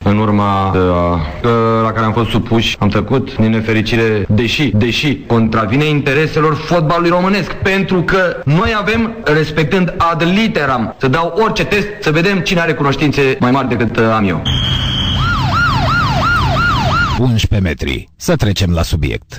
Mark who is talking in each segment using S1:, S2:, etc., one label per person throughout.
S1: în urma la care am fost supuși. Am trecut, din nefericire, deși contravine intereselor fotbalului românesc, pentru că noi avem, respectând ad literam, să dau orice test, să vedem cine are cunoștințe mai mari decât am eu.
S2: 11 metri. Să trecem la subiect.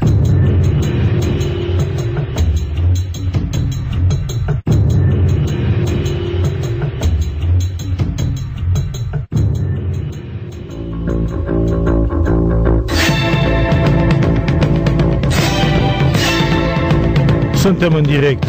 S3: Suntem în direct,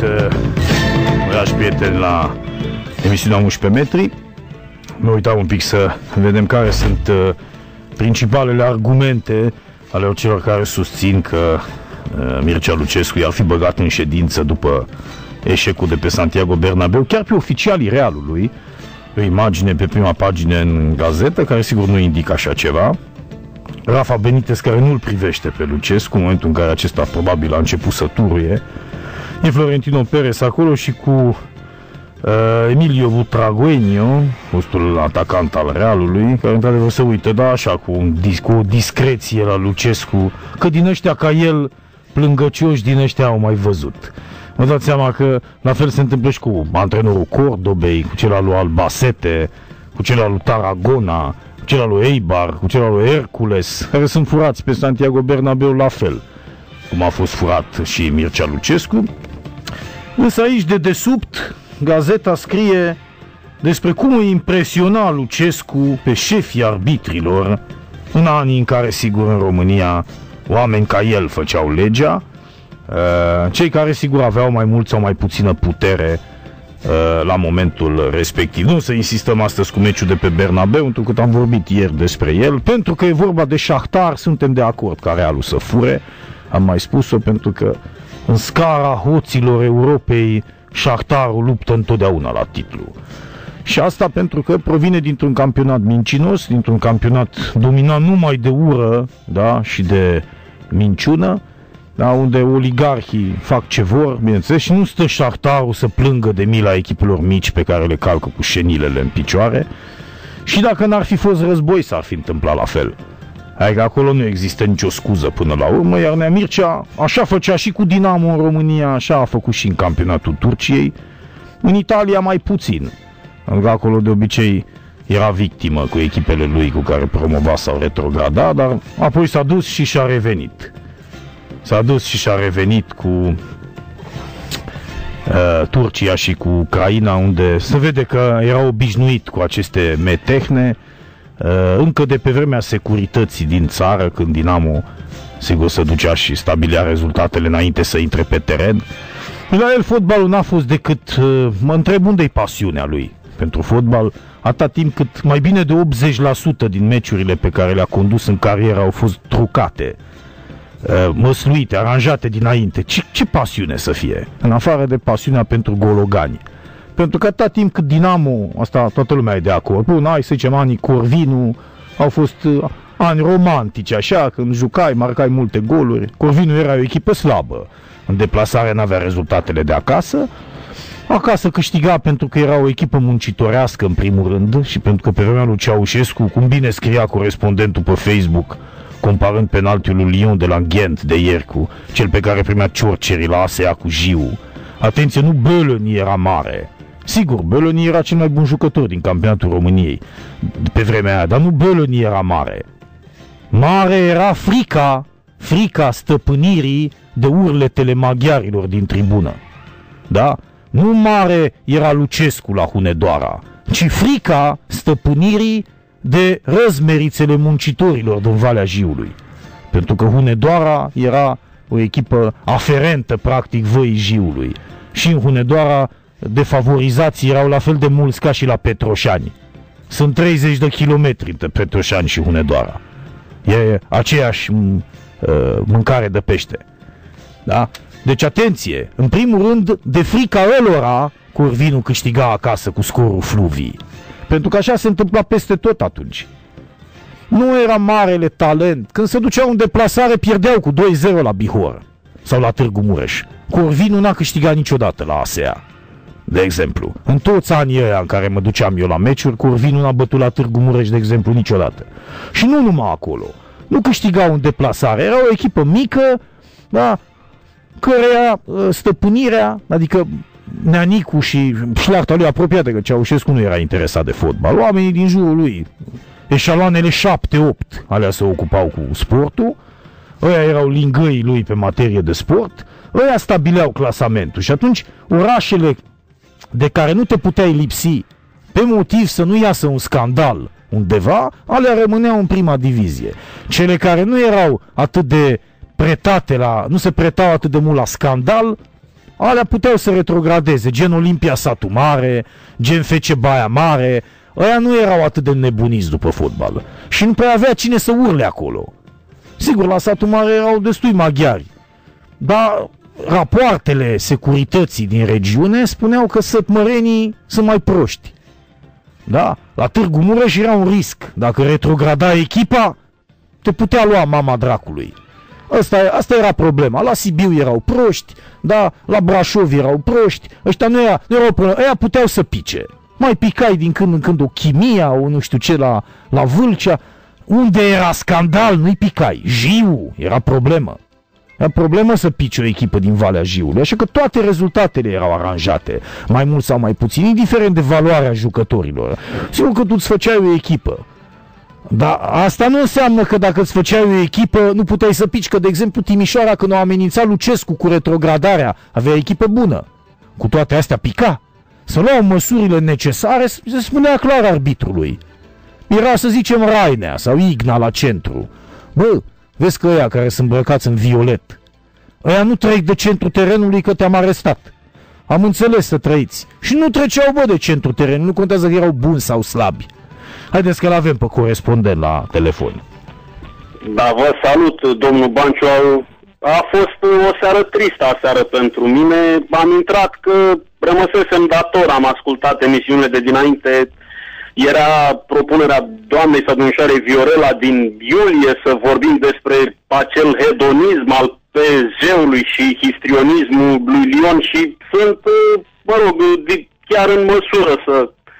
S3: dragi prieteni, la emisiunea 11 metri. Mă uitam un pic să vedem care sunt principalele argumente ale celor care susțin că Mircea Lucescu i-ar fi băgat în ședință după eșecul de pe Santiago Bernabéu, chiar pe oficialii Realului, o imagine pe prima pagină în gazetă, care sigur nu indică așa ceva. Rafa Benitez, care nu-l privește pe Lucescu, în momentul în care acesta probabil a început să turuie. E Florentino Perez acolo și cu Emilio Butragueño, fostul atacant al Realului, care într-adevăr se uită, da, așa, cu o discreție la Lucescu, că din ăștia ca el, plângăcioși, din ăștia au mai văzut. Vă dați seama că la fel se întâmplă și cu antrenorul Cordobei, cu cel al lui Albacete, cu cel al lui Tarragona, cu cel al lui Eibar, cu cel al lui Hercules, care sunt furați pe Santiago Bernabéu la fel, cum a fost furat și Mircea Lucescu. Însă aici, de desubt, gazeta scrie despre cum îi impresiona Lucescu pe șefii arbitrilor în anii în care, sigur, în România oameni ca el făceau legea, cei care, sigur, aveau mai mult sau mai puțină putere la momentul respectiv. Nu să insistăm astăzi cu meciul de pe Bernabéu, pentru că am vorbit ieri despre el, pentru că e vorba de Shakhtar, suntem de acord ca Realul să fure, am mai spus-o, pentru că în scara hoților Europei Shakhtarul luptă întotdeauna la titlu. Și asta pentru că provine dintr-un campionat mincinos, dintr-un campionat dominat numai de ură, da, și de minciună, da, unde oligarhii fac ce vor, bineînțeles, și nu stă Shakhtarul să plângă de mila echipelor mici pe care le calcă cu șenilele în picioare. Și dacă n-ar fi fost război, s-ar fi întâmplat la fel. Adică acolo nu există nicio scuză până la urmă, iar Nea Mircea așa făcea și cu Dinamo în România, așa a făcut și în campionatul Turciei. În Italia mai puțin, pentru că acolo de obicei era victimă cu echipele lui cu care promova sau retrograda, dar apoi s-a dus și și-a revenit. S-a dus și și-a revenit cu Turcia și cu Ucraina, unde se vede că era obișnuit cu aceste metehne, încă de pe vremea securității din țară, când Dinamo, sigur, se ducea și stabilea rezultatele înainte să intre pe teren. La el fotbalul n-a fost decât, mă întreb unde-i pasiunea lui pentru fotbal, atâta timp cât mai bine de 80% din meciurile pe care le-a condus în carieră au fost trucate, măsluite, aranjate dinainte. Ce pasiune să fie, în afară de pasiunea pentru gologani. Pentru că atâta timp cât Dinamo, asta toată lumea e de acord, bun, hai să zicem, anii Corvinu au fost ani romantici, așa, când jucai, marcai multe goluri. Corvinu era o echipă slabă, în deplasare n-avea rezultatele de acasă. Acasă câștiga pentru că era o echipă muncitorească în primul rând și pentru că pe vremea lui Ceaușescu, cum bine scria corespondentul pe Facebook, comparând penaltiul lui Lyon de la Ghent de ieri cu cel pe care primea Ciorceri la ASEA cu Jiu. Atenție, nu Bölöni era mare. Sigur, Bölöni era cel mai bun jucător din campionatul României pe vremea aia, dar nu Bölöni era mare. Mare era frica stăpânirii de urletele maghiarilor din tribună. Da? Nu mare era Lucescu la Hunedoara, ci frica stăpânirii de răzmerițele muncitorilor din Valea Jiului. Pentru că Hunedoara era o echipă aferentă, practic, Văii Jiului. Și în Hunedoara defavorizații erau la fel de mulți ca și la Petroșani. Sunt 30 de kilometri între Petroșani și Hunedoara. E aceeași mâncare de pește. Da? Deci atenție, în primul rând, de frica ălora, Corvinu câștiga acasă cu scorul Fluvii. Pentru că așa se întâmpla peste tot atunci. Nu era marele talent. Când se duceau în deplasare, pierdeau cu 2-0 la Bihor sau la Târgu Mureș. Corvinu n-a câștigat niciodată la ASEA. de exemplu. În toți anii ăia în care mă duceam eu la meciuri, Corvin nu a bătut la Târgu Mureș, de exemplu, niciodată. Și nu numai acolo. Nu câștigau în deplasare. Era o echipă mică, da, căreia stăpânirea, adică Neanicu și șlachta lui apropiată, că Ceaușescu nu era interesat de fotbal. Oamenii din jurul lui, eșaloanele 7-8, alea se ocupau cu sportul, ăia erau lingăii lui pe materie de sport, ăia stabileau clasamentul. Și atunci orașele de care nu te puteai lipsi pe motiv să nu iasă un scandal undeva, alea rămâneau în prima divizie. Cele care nu erau atât de pretate nu se pretau atât de mult la scandal, alea puteau să retrogradeze, gen Olimpia Satu Mare, gen FC Baia Mare, ăia nu erau atât de nebuniți după fotbal. Și nu prea avea cine să urle acolo. Sigur, la Satu Mare erau destui maghiari, dar rapoartele securității din regiune spuneau că sătmărenii sunt mai proști. Da? La Târgu Mureș era un risc. Dacă retrograda echipa, te putea lua mama dracului. Asta era problema. La Sibiu erau proști, da? La Brașov erau proști. Ăștia nu erau probleme. Ăia puteau să pice. Mai picai din când în când o Chimia, o nu știu ce, la Vâlcea. Unde era scandal, nu-i picai. Jiu era problemă. Era problemă să pici o echipă din Valea Jiului. Așa că toate rezultatele erau aranjate, mai mult sau mai puțin, indiferent de valoarea jucătorilor. Sigur că tu îți făceai o echipă. Dar asta nu înseamnă că dacă îți făceai o echipă, nu puteai să pici. Că, de exemplu, Timișoara, când o amenința Lucescu cu retrogradarea, avea echipă bună. Cu toate astea pica. Să luau măsurile necesare, se spunea clar arbitrului. Era, să zicem, Rainea sau Igna la centru. Bă, vezi că ăia care sunt îmbrăcați în violet, ăia nu trec de centru terenului că te-am arestat. Am înțeles să trăiți. Și nu treceau, bă, de centru terenului, nu contează că erau buni sau slabi. Haideți că l-avem pe corespondent la telefon.
S4: Da, vă salut, domnul Banciu. A fost o seară tristă aseară pentru mine. Am intrat că rămăsesem dator, am ascultat emisiunile de dinainte. Era propunerea doamnei sau domnișoarei Viorela din iulie să vorbim despre acel hedonism al PSG-ului și histrionismul lui Lyon și sunt, mă rog, chiar în măsură să...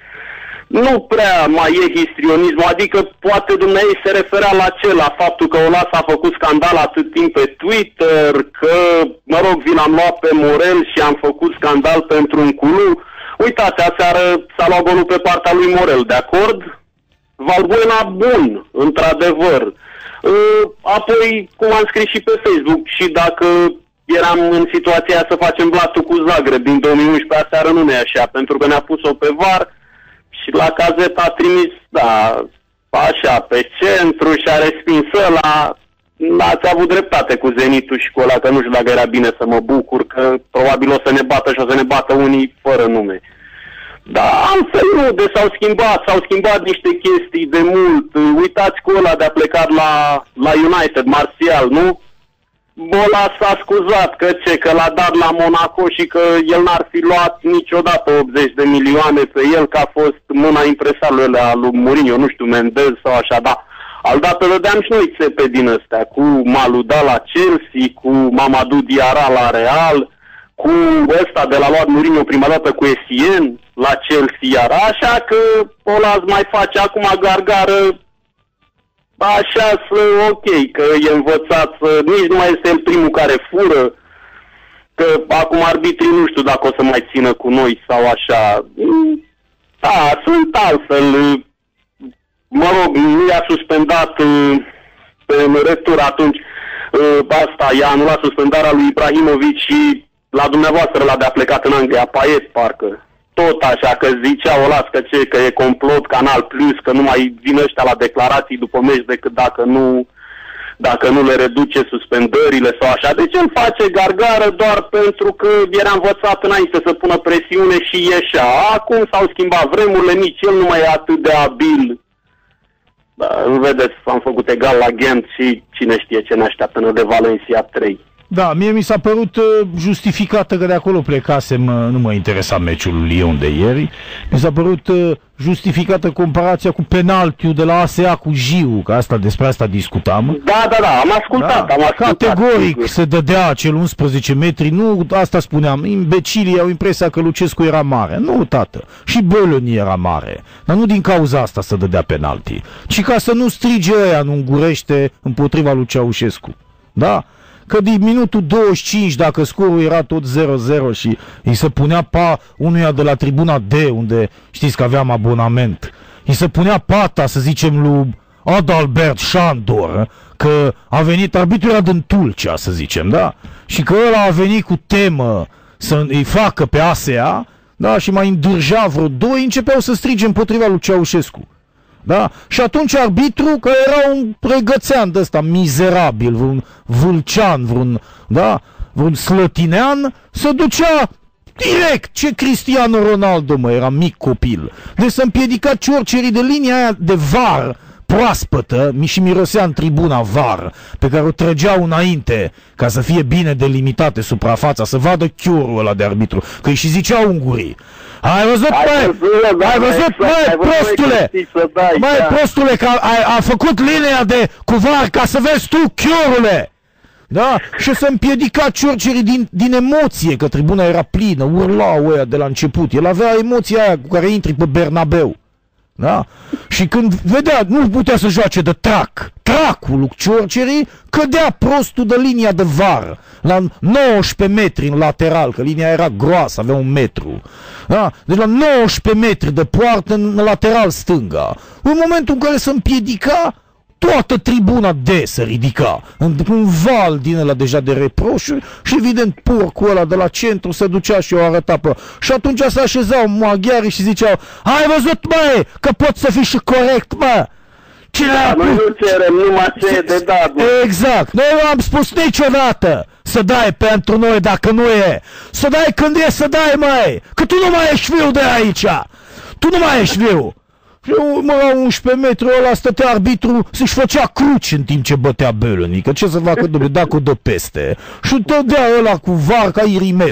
S4: Nu prea mai e histrionismul, adică poate dumneavoastră se referea la ce? La faptul că Olas a făcut scandal atât timp pe Twitter, că, mă rog, vi l-am luat pe Morel și am făcut scandal pentru un culu. Uitați, aseară s-a luat golul pe partea lui Morel, de acord? Valbuena bun, într-adevăr. Apoi, cum am scris și pe Facebook, și dacă eram în situația să facem blatul cu Zagreb din 2011, aseară nu ne așa, pentru că ne-a pus-o pe VAR și la cazet a trimis, da, așa, pe centru și a respins ăla. Ați avut dreptate cu Zenitul și cu ăla, că nu știu dacă era bine să mă bucur, că probabil o să ne bată și o să ne bată unii fără nume. Dar altfel nu, s-au schimbat niște chestii de mult. Uitați cu ăla de a plecat la United, Martial, nu? Ăla s-a scuzat că l-a dat la Monaco și că el n-ar fi luat niciodată 80 de milioane pe el, că a fost mâna impresarului ăla lui Mourinho, nu știu, Mendez sau așa, da. Altdată dădeam și noi țepe din astea, cu Malouda la Chelsea, cu Mamadou Diarra la Real, cu ăsta de la luat Mourinho prima dată cu Essien la Chelsea, iar așa că ăla mai face acum gargară, așa să ok, că e învățat, nici nu mai este el primul care fură, că acum arbitrii nu știu dacă o să mai țină cu noi sau așa. Da, sunt altfel. Mă rog, nu i-a suspendat pe retur atunci, asta, i-a anulat suspendarea lui Ibrahimovic și la dumneavoastră l-a de-a plecat în Anglia, Payet, parcă. Tot așa, că zicea o las că e complot, Canal Plus, că nu mai vin ăștia la declarații după meci decât dacă nu le reduce suspendările sau așa. Deci el face gargară doar pentru că era învățat înainte să pună presiune și ieșea. Acum s-au schimbat vremurile, nici el nu mai e atât de abil. Da, vedeți, am făcut egal la Ghent și cine știe ce ne așteaptă de Valencia 3.
S3: Da, mie mi s-a părut justificată că de acolo plecasem, nu mă interesa meciul Lyon de ieri, mi s-a părut justificată comparația cu penaltiul de la ASEA cu Jiu, că despre asta discutam.
S4: Da, am ascultat.
S3: Categoric se dădea acel 11 metri, nu, asta spuneam, imbecilii au impresia că Lucescu era mare. Nu, tată, și Bölöni era mare, dar nu din cauza asta se dădea penalti, ci ca să nu strige ăia în ungurește împotriva lui Ceaușescu. Da? Că din minutul 25, dacă scorul era tot 0-0 și îi se punea unuia de la tribuna D, unde știți că aveam abonament, îi se punea pata, să zicem, lui Adalbert Șandor, că a venit, arbitrul era din Tulcea, să zicem, da? Și că ăla a venit cu temă să îi facă pe ASEA, da? Și mai îndârja vreo doi, începeau să strige împotriva lui Ceaușescu. Da? Și atunci arbitru, că era un pregățean de ăsta mizerabil, vreun vâlcean, vreun slătinean, se ducea direct, ce Cristiano Ronaldo, mă, era mic copil. Deci să împiedica ciorcerii de linia aia de VAR proaspătă și mirosea în tribuna VAR, pe care o trăgeau înainte ca să fie bine delimitate suprafața, să vadă chiorul ăla de arbitru, că îi și ziceau ungurii. Ai văzut, măi, prostule, prostule, că a făcut linia de cu VAR ca să vezi tu, chiorule. Da? Și să împiedica ciorcerii din emoție, că tribuna era plină, urlau ăia de la început. El avea emoția aia cu care intri pe Bernabeu. Da? Și când vedea, nu putea să joace de tracul lui Ciorcerii, cădea prostul de linia de VAR la 19 metri în lateral, că linia era groasă, avea 1 metru. Da? Deci la 19 metri de poartă în lateral stânga. În momentul în care se împiedica, toată tribuna D se ridica, un val din ăla deja de reproșuri și evident porcul ăla de la centru se ducea și o arăta pe... Și atunci se așezau maghiarii și ziceau: ai văzut, măi, că poți să fii și corect, mă!
S4: Noi nu cerem numai ce e de dat, mă.
S3: Exact, noi nu am spus niciodată să dai pentru noi dacă nu e. Să dai când e să dai, măi, că tu nu mai ești viu de aici. Tu nu mai ești viu. Și la 11 metri ăla stătea arbitru să-și făcea cruci în timp ce bătea Bölöni, că ce să facă, dom'le, dacă o dă peste. Și dădea ăla cu VAR ca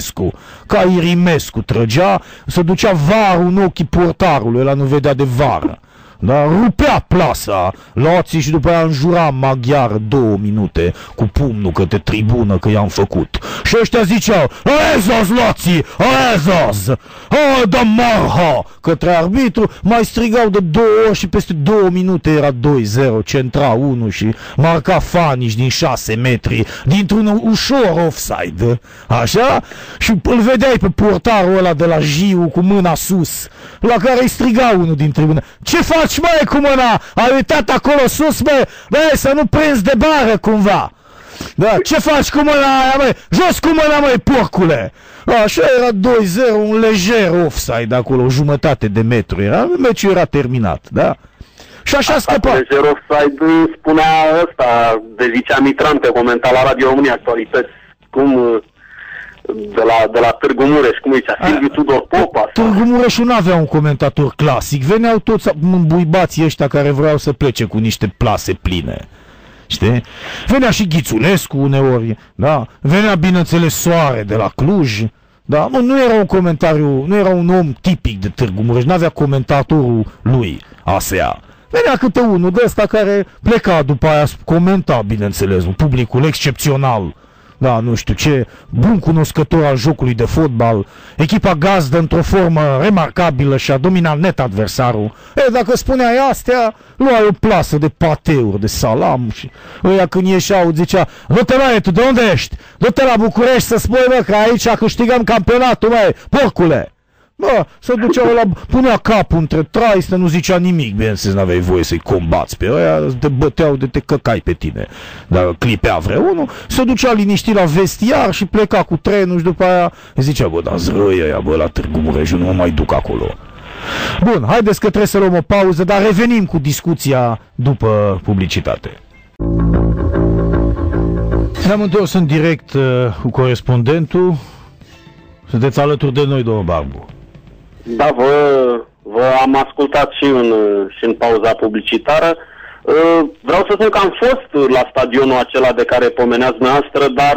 S3: Irimescu trăgea, se ducea VAR-ul în ochii portarului, ăla nu vedea de VAR. Dar rupea plasa Loții și după aia înjura maghiar 2 minute cu pumnul către tribună că i-am făcut. Și ăștia ziceau: Aezos, Loții, Aezos, o, da marha, către arbitru. Mai strigau de 2 ori și peste 2 minute era 2-0, centra 1 și marca Faniș din 6 metri dintr-un ușor offside. Așa? Și îl vedeai pe portarul ăla de la Jiu cu mâna sus, la care îi striga unul din tribună: ce faci, măi, cu mâna? Ai uitat acolo sus, băi, să nu prinzi de bară cumva. Da, ce faci cu mâna aia, măi? Jos cu mâna, măi, porcule. Așa era 2-0, un lejer offside acolo, o jumătate de metru era, meciul era terminat, da? Și așa scăpa.
S4: Lejer offside spunea ăsta, de zicea Mitran, pe comenta la Radio România Actualități, cum... De la Târgu Mureș, cum zicea, Silviu Tudor Popa.
S3: Târgu Mureșul nu avea un comentator clasic, veneau toți îmbuibații ăștia care vreau să plece cu niște plase pline. Știi? Venea și Ghițulescu uneori, da? Venea, bineînțeles, Soare de la Cluj, da? Nu era un comentariu, nu era un om tipic de Târgu Mureș, nu avea comentatorul lui ASEA. Venea câte unul de ăsta care pleca după aia, comenta, bineînțeles, un publicul excepțional. Da, nu știu ce, bun cunoscător al jocului de fotbal, echipa gazdă într-o formă remarcabilă și a dominat net adversarul. Dacă spuneai astea, luai o plasă de pateuri, de salam și ăia când ieșeau zicea: du-te, măi, tu de unde ești? Du-te la București să spui, mă, că aici câștigăm campionatul, măi, porcule! Bă, se ducea ăla, punea capul între traiste, nu zicea nimic, bineînțeles, n-aveai voie să-i combați pe ăia, te băteau de te căcai pe tine. Dar clipea vreunul, se ducea liniștit la vestiar și pleca cu trenul și după aia zicea: bă, dar zrăi ăia, bă, la Târgu Mureș, nu mă mai duc acolo. Bun, haideți că trebuie să luăm o pauză, dar revenim cu discuția după publicitate. Ne-am întors în direct cu corespondentul. Sunteți alături de noi, domnul Barbu.
S4: Da, vă am ascultat și în pauza publicitară. Vreau să spun că am fost la stadionul acela de care pomeneați dumneavoastră, dar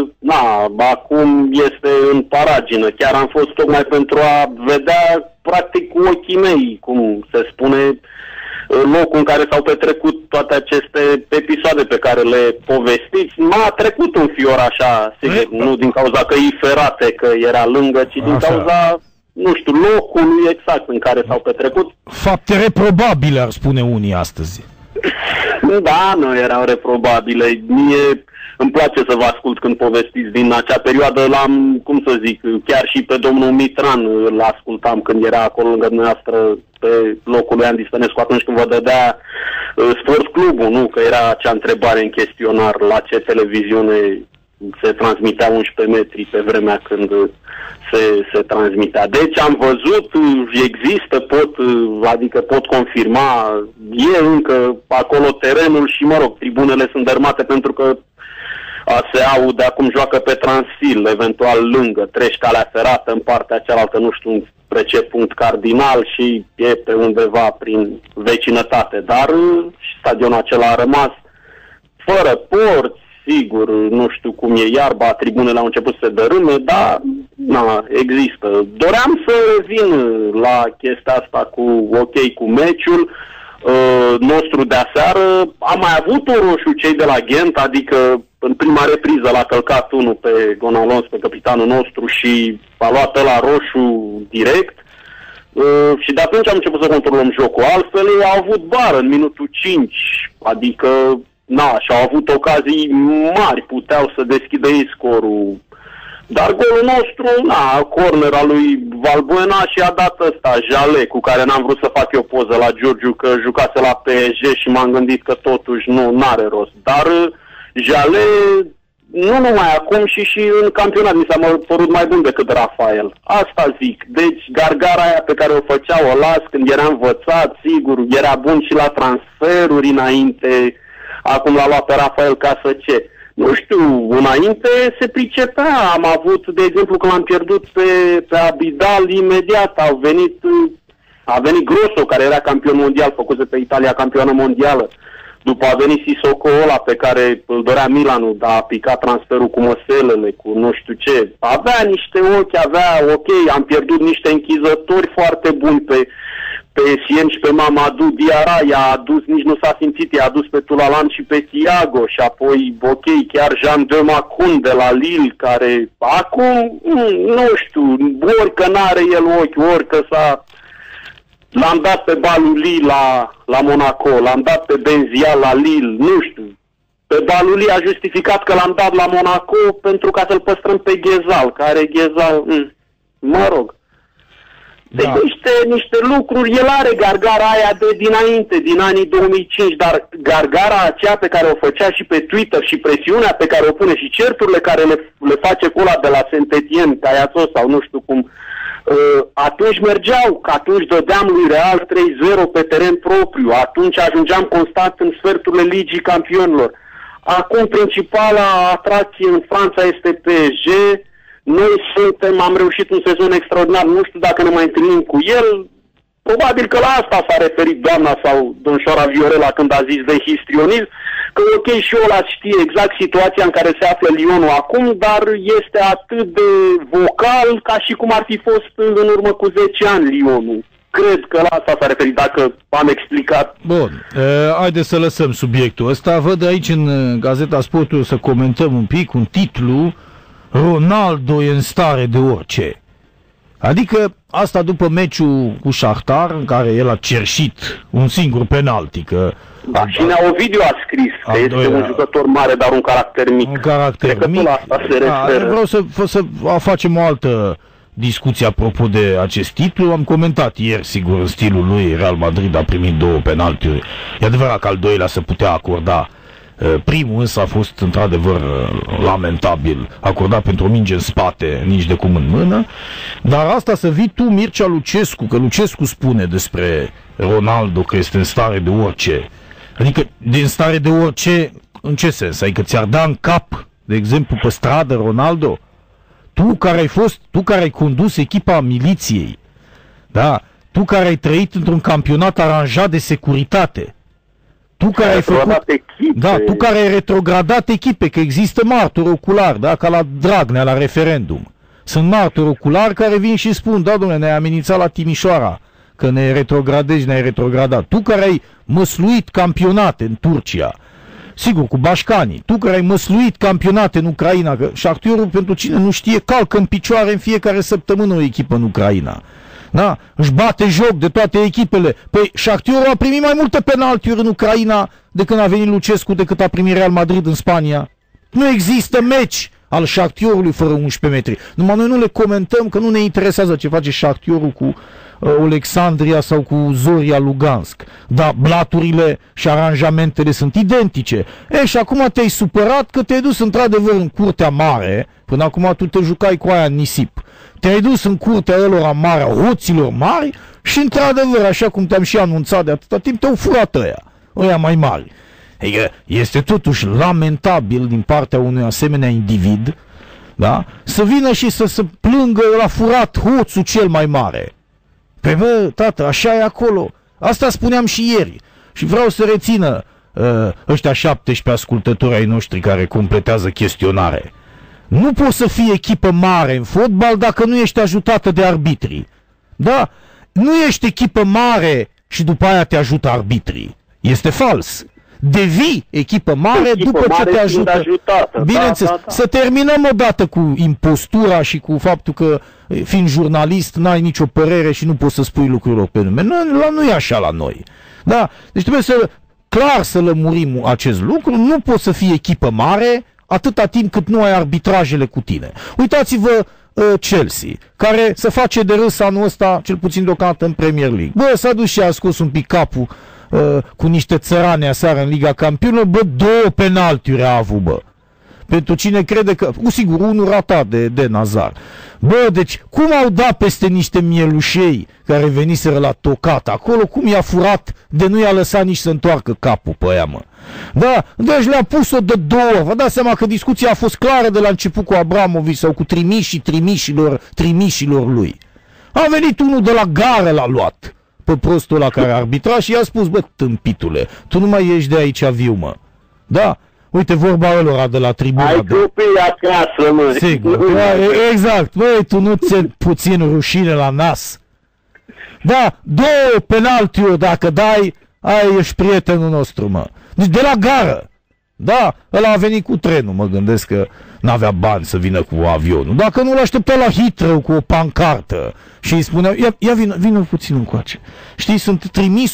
S4: acum este în paragină. Chiar am fost tocmai pentru a vedea practic cu ochii mei, cum se spune, locul în care s-au petrecut toate aceste episoade pe care le povestiți. M-a trecut un fior așa, sigur, nu din cauza că e ferate, că era lângă, ci din cauza, nu știu, locul exact în care s-au petrecut.
S3: Fapte reprobabile, ar spune unii astăzi.
S4: Da, nu erau reprobabile. Mie îmi place să vă ascult când povestiți din acea perioadă. L-am, cum să zic, chiar și pe domnul Mitran îl ascultam când era acolo lângă dumneavoastră pe locul lui Andy Stănescu atunci când vă dădea Sport Clubul, nu? Că era acea întrebare în chestionar la ce televiziune se transmitea 11 metri pe vremea când se transmitea. Deci am văzut, există, pot confirma, e încă acolo terenul și, mă rog, tribunele sunt dărmate pentru că se aude, acum joacă pe Transil, eventual lângă, treci calea ferată în partea cealaltă, nu știu spre ce punct cardinal și e pe undeva prin vecinătate, dar stadionul acela a rămas fără porți, sigur, nu știu cum e iarba, tribunele au început să se dărâme, dar există. Doream să revin la chestia asta cu meciul nostru de aseară. Am mai avut un roșu cei de la Ghent, adică în prima repriză l-a călcat unul pe Gonalons, pe capitanul nostru și a luat ăla roșu direct. Și de atunci am început să controlăm jocul. Altfel ei au avut bară în minutul 5, adică și-au avut ocazii mari, puteau să deschidă ei scorul. Dar golul nostru, corner al lui Valbuena și a dat ăsta, Jale, cu care n-am vrut să fac eu poză la Giurgiu, că jucase la PSG și m-am gândit că totuși n-are rost. Dar Jale, nu numai acum, și în campionat mi s-a părut mai bun decât Rafael. Asta zic. Deci gargara aia pe care o făcea, o las când era învățat, sigur, era bun și la transferuri înainte. Acum l-a luat pe Rafael ca să ce? Nu știu, înainte se pricepea. Am avut, de exemplu, când l-am pierdut pe Abidal, imediat a venit Grosso, care era campion mondial, făcuse pe Italia campioană mondială. După a venit Sissoko ăla pe care îl dorea Milanul, dar a picat transferul cu măselele, cu nu știu ce. Avea niște ochi, am pierdut niște închizători foarte buni pe Essien și pe Mamadou Diarra, i-a adus, nici nu s-a simțit, i-a adus pe Tulalan și pe Thiago și apoi, chiar Jean de Macun de la Lille, care acum, nu știu, ori că n-are el ochi, ori că l-am dat pe Baluli la Monaco, l-am dat pe Benzia la Lille, nu știu. Pe Baluli a justificat că l-am dat la Monaco pentru ca să-l păstrăm pe Ghezal, care Ghezal, mă rog. Deci niște lucruri, el are gargara aia de dinainte, din anii 2005, dar gargara aceea pe care o făcea și pe Twitter și presiunea pe care o pune și certurile care le face cu ăla de la Saint-Étienne, Caiațos sau nu știu cum, atunci mergeau, că atunci dădeam lui Real 3-0 pe teren propriu, atunci ajungeam constant în sferturile Ligii Campionilor. Acum principala atracție în Franța este PSG. Noi am reușit un sezon extraordinar, nu știu dacă ne mai întâlnim cu el, probabil că la asta s-a referit doamna sau domnișoara Viorela când a zis de histrionism, că și ăla știe exact situația în care se află Lyonul acum, dar este atât de vocal ca și cum ar fi fost în urmă cu 10 ani Lyonul. Cred că la asta s-a referit, dacă am explicat.
S3: Bun, haideți să lăsăm subiectul ăsta. Văd aici în Gazeta Sportului să comentăm un pic un titlu: Ronaldo e în stare de orice. Adică asta după meciul cu Shakhtar, în care el a cerșit un singur penalti.
S4: Și Ovidiu a scris că este un jucător mare, dar un caracter mic.
S3: Un caracter mic.
S4: La asta se referă.
S3: Vreau să facem o altă discuție apropo de acest titlu. Am comentat ieri, sigur, în stilul lui, Real Madrid a primit 2 penaltiuri. E adevărat că al doilea se putea acorda. Primul însă a fost într-adevăr lamentabil, acordat pentru o minge în spate, nici de cum în mână. Dar asta să vii tu, Mircea Lucescu, că Lucescu spune despre Ronaldo că este în stare de orice. Adică din stare de orice, în ce sens? Adică ți-ar da în cap, de exemplu, pe stradă Ronaldo? Tu care ai condus echipa miliției, da? Tu care ai trăit într-un campionat aranjat de securitate, Tu care ai făcut...
S4: echipe.
S3: Da, tu care ai retrogradat echipe, că există martori oculari, da, ca la Dragnea, la referendum. Sunt martori oculari care vin și spun, da, dom'le, ne-ai amenințat la Timișoara, că ne retrogradezi, ne-ai retrogradat. Tu care ai măsluit campionate în Turcia, sigur, cu bașcanii, tu care ai măsluit campionate în Ucraina, că Shakhtarul, pentru cine nu știe, calcă în picioare în fiecare săptămână o echipă în Ucraina. Da? Își bate joc de toate echipele. Păi Shakhtarul a primit mai multe penaltiuri în Ucraina de când a venit Lucescu decât a primit Real Madrid în Spania. Nu există meci al Shakhtarului fără 11 metri. Numai noi nu le comentăm că nu ne interesează ce face Shakhtarul cu Alexandria sau cu Zoria Lugansk. Dar blaturile și aranjamentele sunt identice. Și acum te-ai supărat că te-ai dus într-adevăr în curtea mare. Până acum tu te jucai cu aia în nisip. Te-ai dus în curtea lor mare, a hoților mari și într-adevăr, așa cum te-am și anunțat de atâta timp, te-au furat ăia mai mari. Adică este totuși lamentabil din partea unui asemenea individ, da? Să vină și să se plângă la furat hoțul cel mai mare. Păi bă, tată, așa e acolo. Asta spuneam și ieri. Și vreau să rețină ăștia 17 ascultători ai noștri care completează chestionare. Nu poți să fii echipă mare în fotbal dacă nu ești ajutată de arbitrii. Da? Nu ești echipă mare și după aia te ajută arbitrii. Este fals. Devii echipă mare după ce te ajută.
S4: Ajutată.
S3: Bineînțeles. Da. Să terminăm odată cu impostura și cu faptul că, fiind jurnalist, n-ai nicio părere și nu poți să spui lucrurilor pe nume. Nu e așa la noi. Da? Deci trebuie clar să lămurim acest lucru. Nu poți să fii echipă mare atâta timp cât nu ai arbitrajele cu tine. Uitați-vă Chelsea, care se face de râs anul ăsta, cel puțin deocamdată în Premier League. Bă, s-a dus și a scos un pic capul cu niște țărane aseară în Liga Campionilor. Bă, 2 penaltiuri a avut, bă. Pentru cine crede că... Cu sigur, unul ratat de Nazar. Bă, deci, cum au dat peste niște mielușei care veniseră la tocat acolo, cum i-a furat de nu i-a lăsat nici să întoarcă capul pe ea, mă. Da, deci le-a pus-o de 2 ori. Vă dați seama că discuția a fost clară de la început cu Abramovici sau cu trimișilor lui. A venit unul de la gară, l-a luat pe prostul ăla care arbitra și i-a spus, bă, tâmpitule, tu nu mai ieși de aici viu, mă. Da? Uite vorba ălora de la tribuna.
S4: Ai copii acasă, mă.
S3: Sigur, exact. Băi, tu nu ți-e puțin rușine la nas? Da, 2 penaltiuri dacă dai, ești prietenul nostru, mă. Deci de la gară. Da, ăla a venit cu trenul, mă gândesc că n-avea bani să vină cu avionul. Dacă nu l-aștepta la Heathrow cu o pancartă și îi spunea, ia vină puțin încoace. Știi, sunt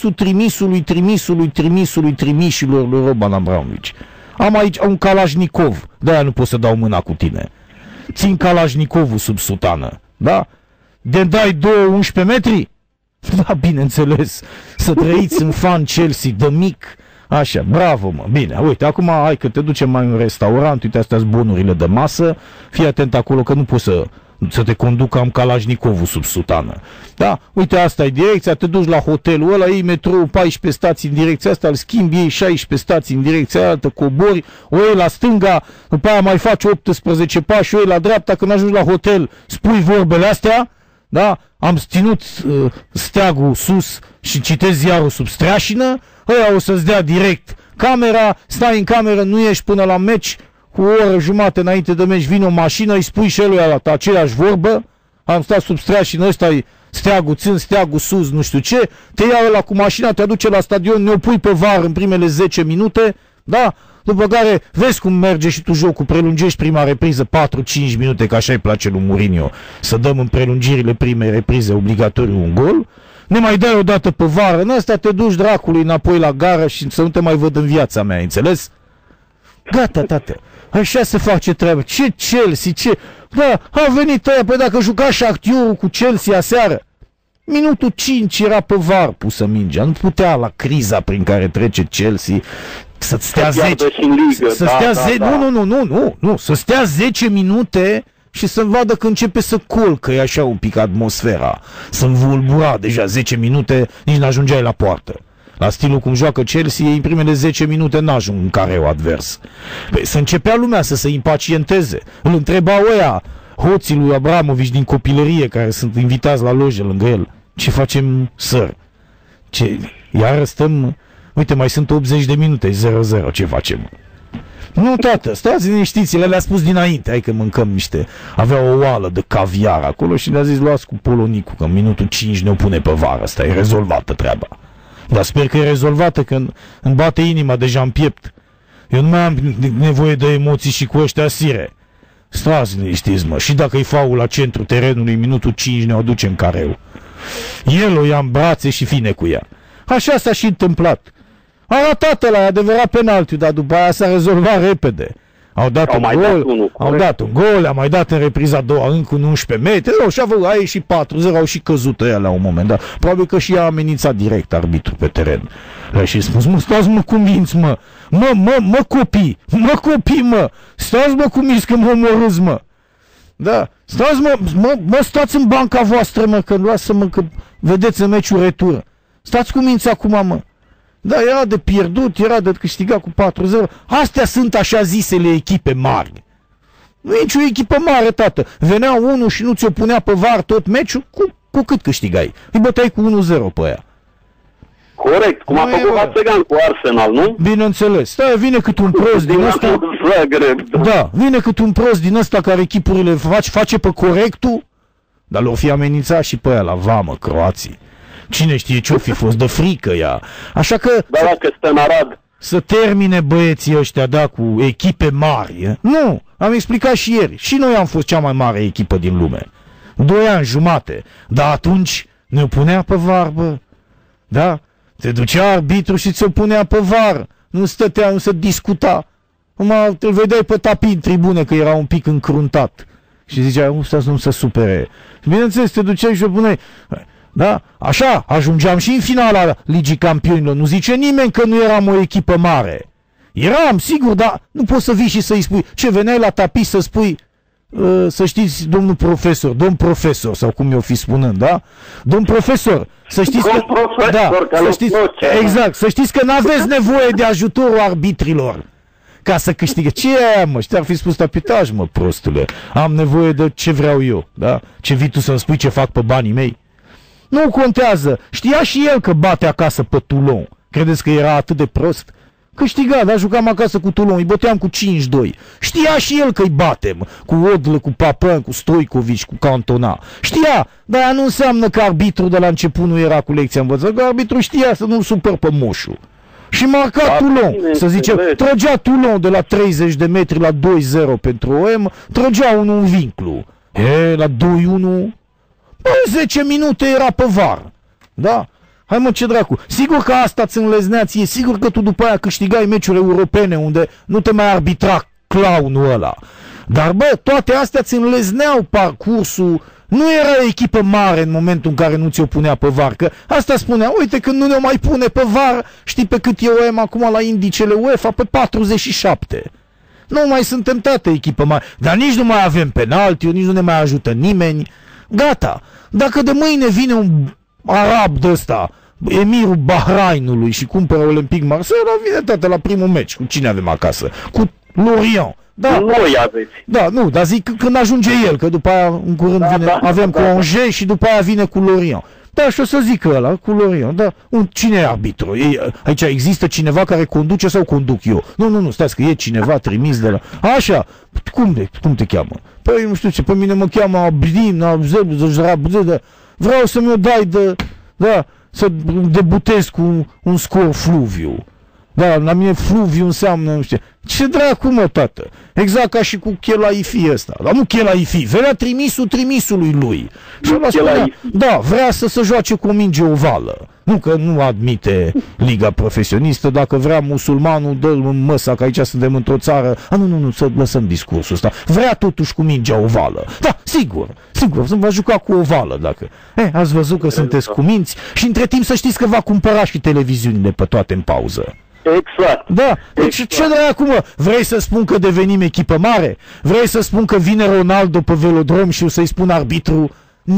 S3: trimișilor lui Roman Abramovici. Am aici un Kalashnikov, de-aia nu pot să dau mâna cu tine. Țin Kalashnikovul sub sutană, da? De dai 11 metri? Da, bineînțeles, să trăiți în fan Chelsea de mic. Așa, bravo, mă, bine, uite, acum hai că te ducem mai în restaurant, uite, astea sunt bonurile de masă, fii atent acolo că nu poți să te conducă, am Kalashnikovul sub sutană. Da, uite, asta e direcția, te duci la hotelul ăla, iei metrou 14 stații în direcția asta, îl schimbi, iei 16 stații în direcția aia, te cobori, o iei la stânga, după aia mai faci 18 pași, o iei la dreapta, când ajungi la hotel, spui vorbele astea, da, am ținut steagul sus și citesc ziarul sub streașină, ăia o să-ți dea direct camera, stai în cameră, nu ieși până la meci, cu o oră jumate înainte de meci vine o mașină, îi spui și eluia la aceeași vorbă, am stat sub streașină, ăsta-i steagul, țin steagul sus, nu știu ce, te ia ăla cu mașina, te aduce la stadion, ne-o pui pe var în primele 10 minute, da? După care vezi cum merge și tu jocul, prelungești prima repriză 4-5 minute, că așa îi place lui Mourinho, să dăm în prelungirile primei reprize obligatoriu un gol, ne mai dai o dată pe vară, în astea te duci dracului înapoi la gară și să nu te mai văd în viața mea, înțeles? Gata, tată, așa se face treaba. Ce Chelsea, ce... Da, a venit ăia, păi dacă juca Shakhtarul cu Chelsea aseară, minutul 5 era pe var pusă mingea, nu putea la criza prin care trece Chelsea să-ți stea 10... Să stea 10... Nu, să stea 10 minute... și să-mi vadă că începe să colcă, e așa un pic atmosfera, să-mi vulbura deja 10 minute, nici n-ajungeai la poartă. La stilul cum joacă Chelsea, ei în primele 10 minute n-ajung în careu advers. Păi să începea lumea să se impacienteze. Îl întrebau ăia, hoții lui Abramovici din copilărie, care sunt invitați la loje lângă el, ce facem, săr? Iar stăm Uite, mai sunt 80 de minute, 0-0, ce facem? Nu, tată, stați liniștiți, le-a spus dinainte, hai că mâncăm niște... Avea o oală de caviar acolo și le-a zis, luați cu Polonicul, că în minutul 5 ne-o pune pe vară, asta e rezolvată treaba. Dar sper că e rezolvată, că îmi bate inima deja în piept. Eu nu mai am nevoie de emoții și cu ăștia sire. Stați liniștiți, mă, și dacă-i faul la centru terenului, minutul 5 ne-o duce în careu. El o ia în brațe și fine cu ea. Așa s-a și întâmplat. A ratat ăla, adevărat penaltiu, dar după aia s-a rezolvat repede. Au dat un gol, a mai dat în repriza a doua încă un 11 metri, și a ieșit 4-0, au și căzut ăia la un moment dat. Probabil că și ea a amenințat direct arbitru pe teren. Le-a și spus, mă, stați mă cu minți, mă, copii, mă, stați mă cu minți că mă omorâți, mă. Da, stați mă, stați în banca voastră, mă, că lasă-mă, că vedeți în meciul retur. Stați cu minți acum, mă. Da, era de pierdut, era de câștigat cu 4-0. Astea sunt așa zisele echipe mari. Nu e nicio echipă mare, tată. Venea unul și nu ți-o punea pe var tot meciul, cu cât câștigai? Îi băteai cu 1-0 pe aia.
S4: Corect, cum a făcut Hațegan cu Arsenal, nu?
S3: Bineînțeles. Da, vine cât un prost din ăsta. Da, vine cât un prost din ăsta care echipurile face pe corectul, dar l-or fi amenințat și pe aia la vamă, croații. Cine știe ce-o fi fost de frică ea. Așa că...
S4: Da, dacă stă în Arad.
S3: Să termine băieții ăștia, da, cu echipe mari. Nu, am explicat și ieri. Și noi am fost cea mai mare echipă din lume. 2 ani jumate. Dar atunci ne-o punea pe var, bă. Da? Te ducea arbitru și ți-o punea pe var. Nu stătea, nu se discuta. Numai îl vedeai pe tapii în tribune că era un pic încruntat. Și zicea, nu se supere. Bineînțeles, te duceai și o puneai... Da? Așa, ajungeam și în finala Ligii Campionilor. Nu zice nimeni că nu eram o echipă mare. Eram, sigur, dar nu poți să vii și să-i spui. Ce, veneai la tapis să spui, să știți, domn profesor, sau cum eu fi spunând, da? Domn profesor, să știți că... să știți, exact, să știți că n-aveți nevoie de ajutorul arbitrilor ca să câștige. Ce e aia, mă? Și te-ar fi spus tapitaj, mă, prostule. Am nevoie de ce vreau eu, da? Ce vii tu să-mi spui ce fac pe banii mei? Nu contează. Știa și el că bate acasă pe Toulon. Credeți că era atât de prost? Câștiga, dar jucam acasă cu Toulon, îi băteam cu 5-2. Știa și el că îi batem. Cu Odlă, cu Papin, cu Stoicovici, cu Cantona. Știa, dar aia nu înseamnă că arbitru de la început nu era cu lecția învățată, că arbitru știa să nu-l supăr pe moșu. Și marca Toulon, să zicem, trăgea Toulon de la 30 de metri la 2-0 pentru OM, trăgea unul în vinclu. La 2-1... 10 minute era pe var. Da? Hai mă, ce dracu. Sigur că asta ți înleznea ție, sigur că tu după aia câștigai meciuri europene unde nu te mai arbitra clownul ăla. Dar bă, toate astea ți înlezneau parcursul. Nu era echipă mare în momentul în care nu ți-o punea pe var. Că asta spunea, uite când nu ne-o mai pune pe var, știi pe cât eu am acum la indicele UEFA? Pe 47. Nu mai suntem toate echipă mare. Dar nici nu mai avem penalti, nici nu ne mai ajută nimeni. Gata. Dacă de mâine vine un arab de ăsta, emirul Bahrainului și cumpără Olympic Marseille, vine tată la primul meci. Cu cine avem acasă? Cu Lorient. Da.
S4: Noi aveți.
S3: Da, nu, dar zic când ajunge el, că după aia în curând avem cu Angers și după aia vine cu Lorient. Da, și o să zic ăla, cu Lorient, da. Cine e arbitru? Aici există cineva care conduce sau conduc eu? Nu, stați că e cineva trimis de la... Așa, cum te cheamă? Păi nu știu ce, pe mine mă cheamă Abdin, vreau să mi-o dai să debutez cu un scor Fluviu. Da, la mine Fluviu înseamnă, nu știu. Ce dracu, mă, tată? Exact ca și cu Chelaifi ăsta. Dar nu Chelaifi, venea trimisului lui. Și ăla spunea, da, vrea să se joace cu o minge ovală. Nu că nu admite liga profesionistă, dacă vrea musulmanul, dă-l în măsa, că aici suntem într-o țară. Nu, să lăsăm discursul ăsta. Vrea totuși cu mingea ovală. Da, sigur, să va juca cu ovală, dacă... ați văzut că sunteți cu minți și între timp să știți că va cumpăra și televiziunile pe toate în pauză.
S4: Exact.
S3: Da, deci ce de acum? Vrei să spun că devenim echipă mare? Vrei să spun că vine Ronaldo pe velodrom și o să-i spun arbitru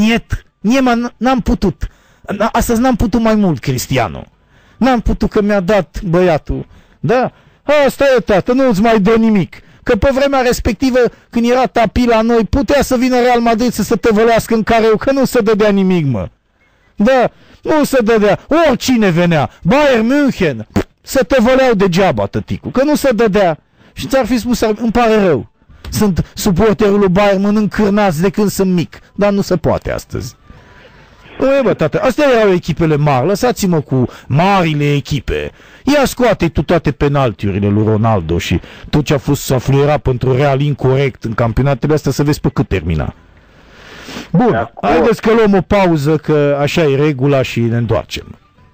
S3: n-am putut. Astăzi n-am putut mai mult, Cristiano. N-am putut că mi-a dat băiatul. Da? Asta e, tată, nu-ți mai dă nimic. Că pe vremea respectivă, când era Tapi la noi, putea să vină Real Madrid să se tăvălească în careu, că nu se dădea nimic, mă. Da, nu se dădea. Oricine venea. Bayern München. să te văleau degeaba, tăticul, că nu se dădea. Și ți-ar fi spus, îmi pare rău. Sunt suporterul lui Bayern, mănânc cârnați de când sunt mic. Dar nu se poate astăzi. Bă, tată, astea erau echipele mari. Lăsați-mă cu marile echipe. Ia scoate tu toate penaltiurile lui Ronaldo și tot ce a fost să fluiera pentru Real incorect în campionatele astea, să vezi pe cât termina. Bun, haideți că luăm o pauză, că așa e regula și ne întoarcem.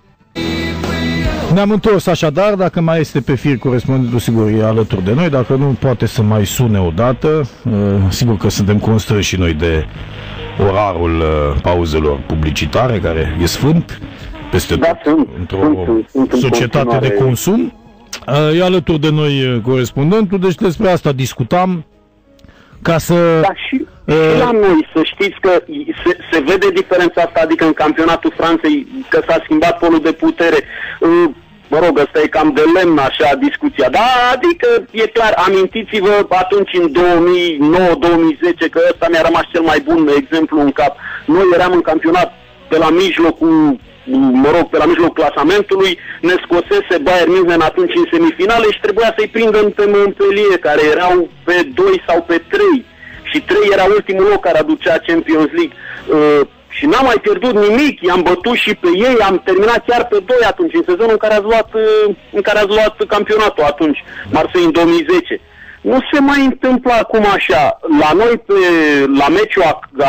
S3: Ne-am întors așadar, dacă mai este pe fir corespondentul, sigur e alături de noi, dacă nu poate să mai sune o dată, sigur că suntem constrânși și noi de orarul pauzelor publicitare, care e sfânt peste tot, într-o societate de consum. E alături de noi corespondentul, deci despre asta discutam, ca să...
S4: Da, și la noi, să știți că se vede diferența asta, adică în campionatul Franței, că s-a schimbat polul de putere. Mă rog, ăsta e cam de lemn, așa, discuția. Da, adică, e clar, amintiți-vă atunci în 2009-2010, că ăsta mi-a rămas cel mai bun exemplu în cap. Noi eram în campionat pe la mijlocul, pe la mijlocul clasamentului, ne scosese Bayern München atunci în semifinale și trebuia să-i prindem pe Montpellier, care erau pe 2 sau pe 3. Și 3 era ultimul loc care aducea Champions League. Și n-am mai pierdut nimic, i-am bătut și pe ei, am terminat chiar pe 2 atunci, în sezonul în care ați luat campionatul atunci, Marseille în 2010. Nu se mai întâmplă acum așa. La noi, la meciul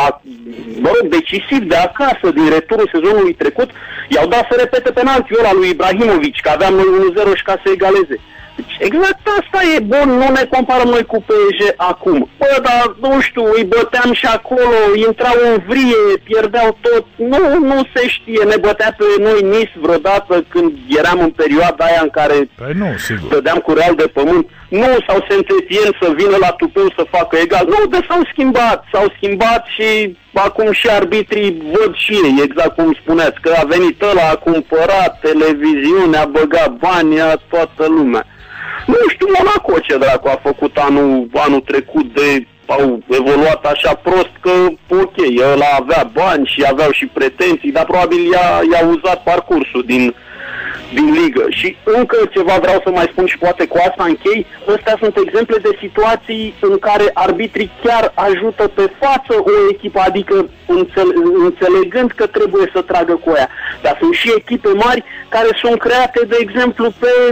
S4: decisiv de acasă, din returul sezonului trecut, i-au dat să repete penaltiul ăla lui Ibrahimovic, că aveam noi 1-0 și ca să egaleze. Deci exact asta e, bun, nu ne comparăm noi cu PSG acum. Bă, dar nu știu, îi băteam și acolo, intrau în vrie, pierdeau tot. Nu se știe, ne bătea pe noi Nice vreodată când eram în perioada aia în care dădeam cu Real de pământ. Nu, sau Saint-Étienne să vină la tupeu să facă egal. Nu, dar s-au schimbat și acum și arbitrii văd și ei, exact cum spuneați, că a venit ăla, a cumpărat televiziune, a băgat bani, a toată lumea. Nu știu, Monaco ce dracu a făcut anul trecut au evoluat așa prost că, ok, ăla avea bani și aveau și pretenții, dar probabil i-a uzat parcursul din ligă. Și încă ceva vreau să mai spun și poate cu asta închei, astea sunt exemple de situații în care arbitrii chiar ajută pe față o echipă, adică înțelegând că trebuie să tragă cu ea. Dar sunt și echipe mari care sunt create, de exemplu,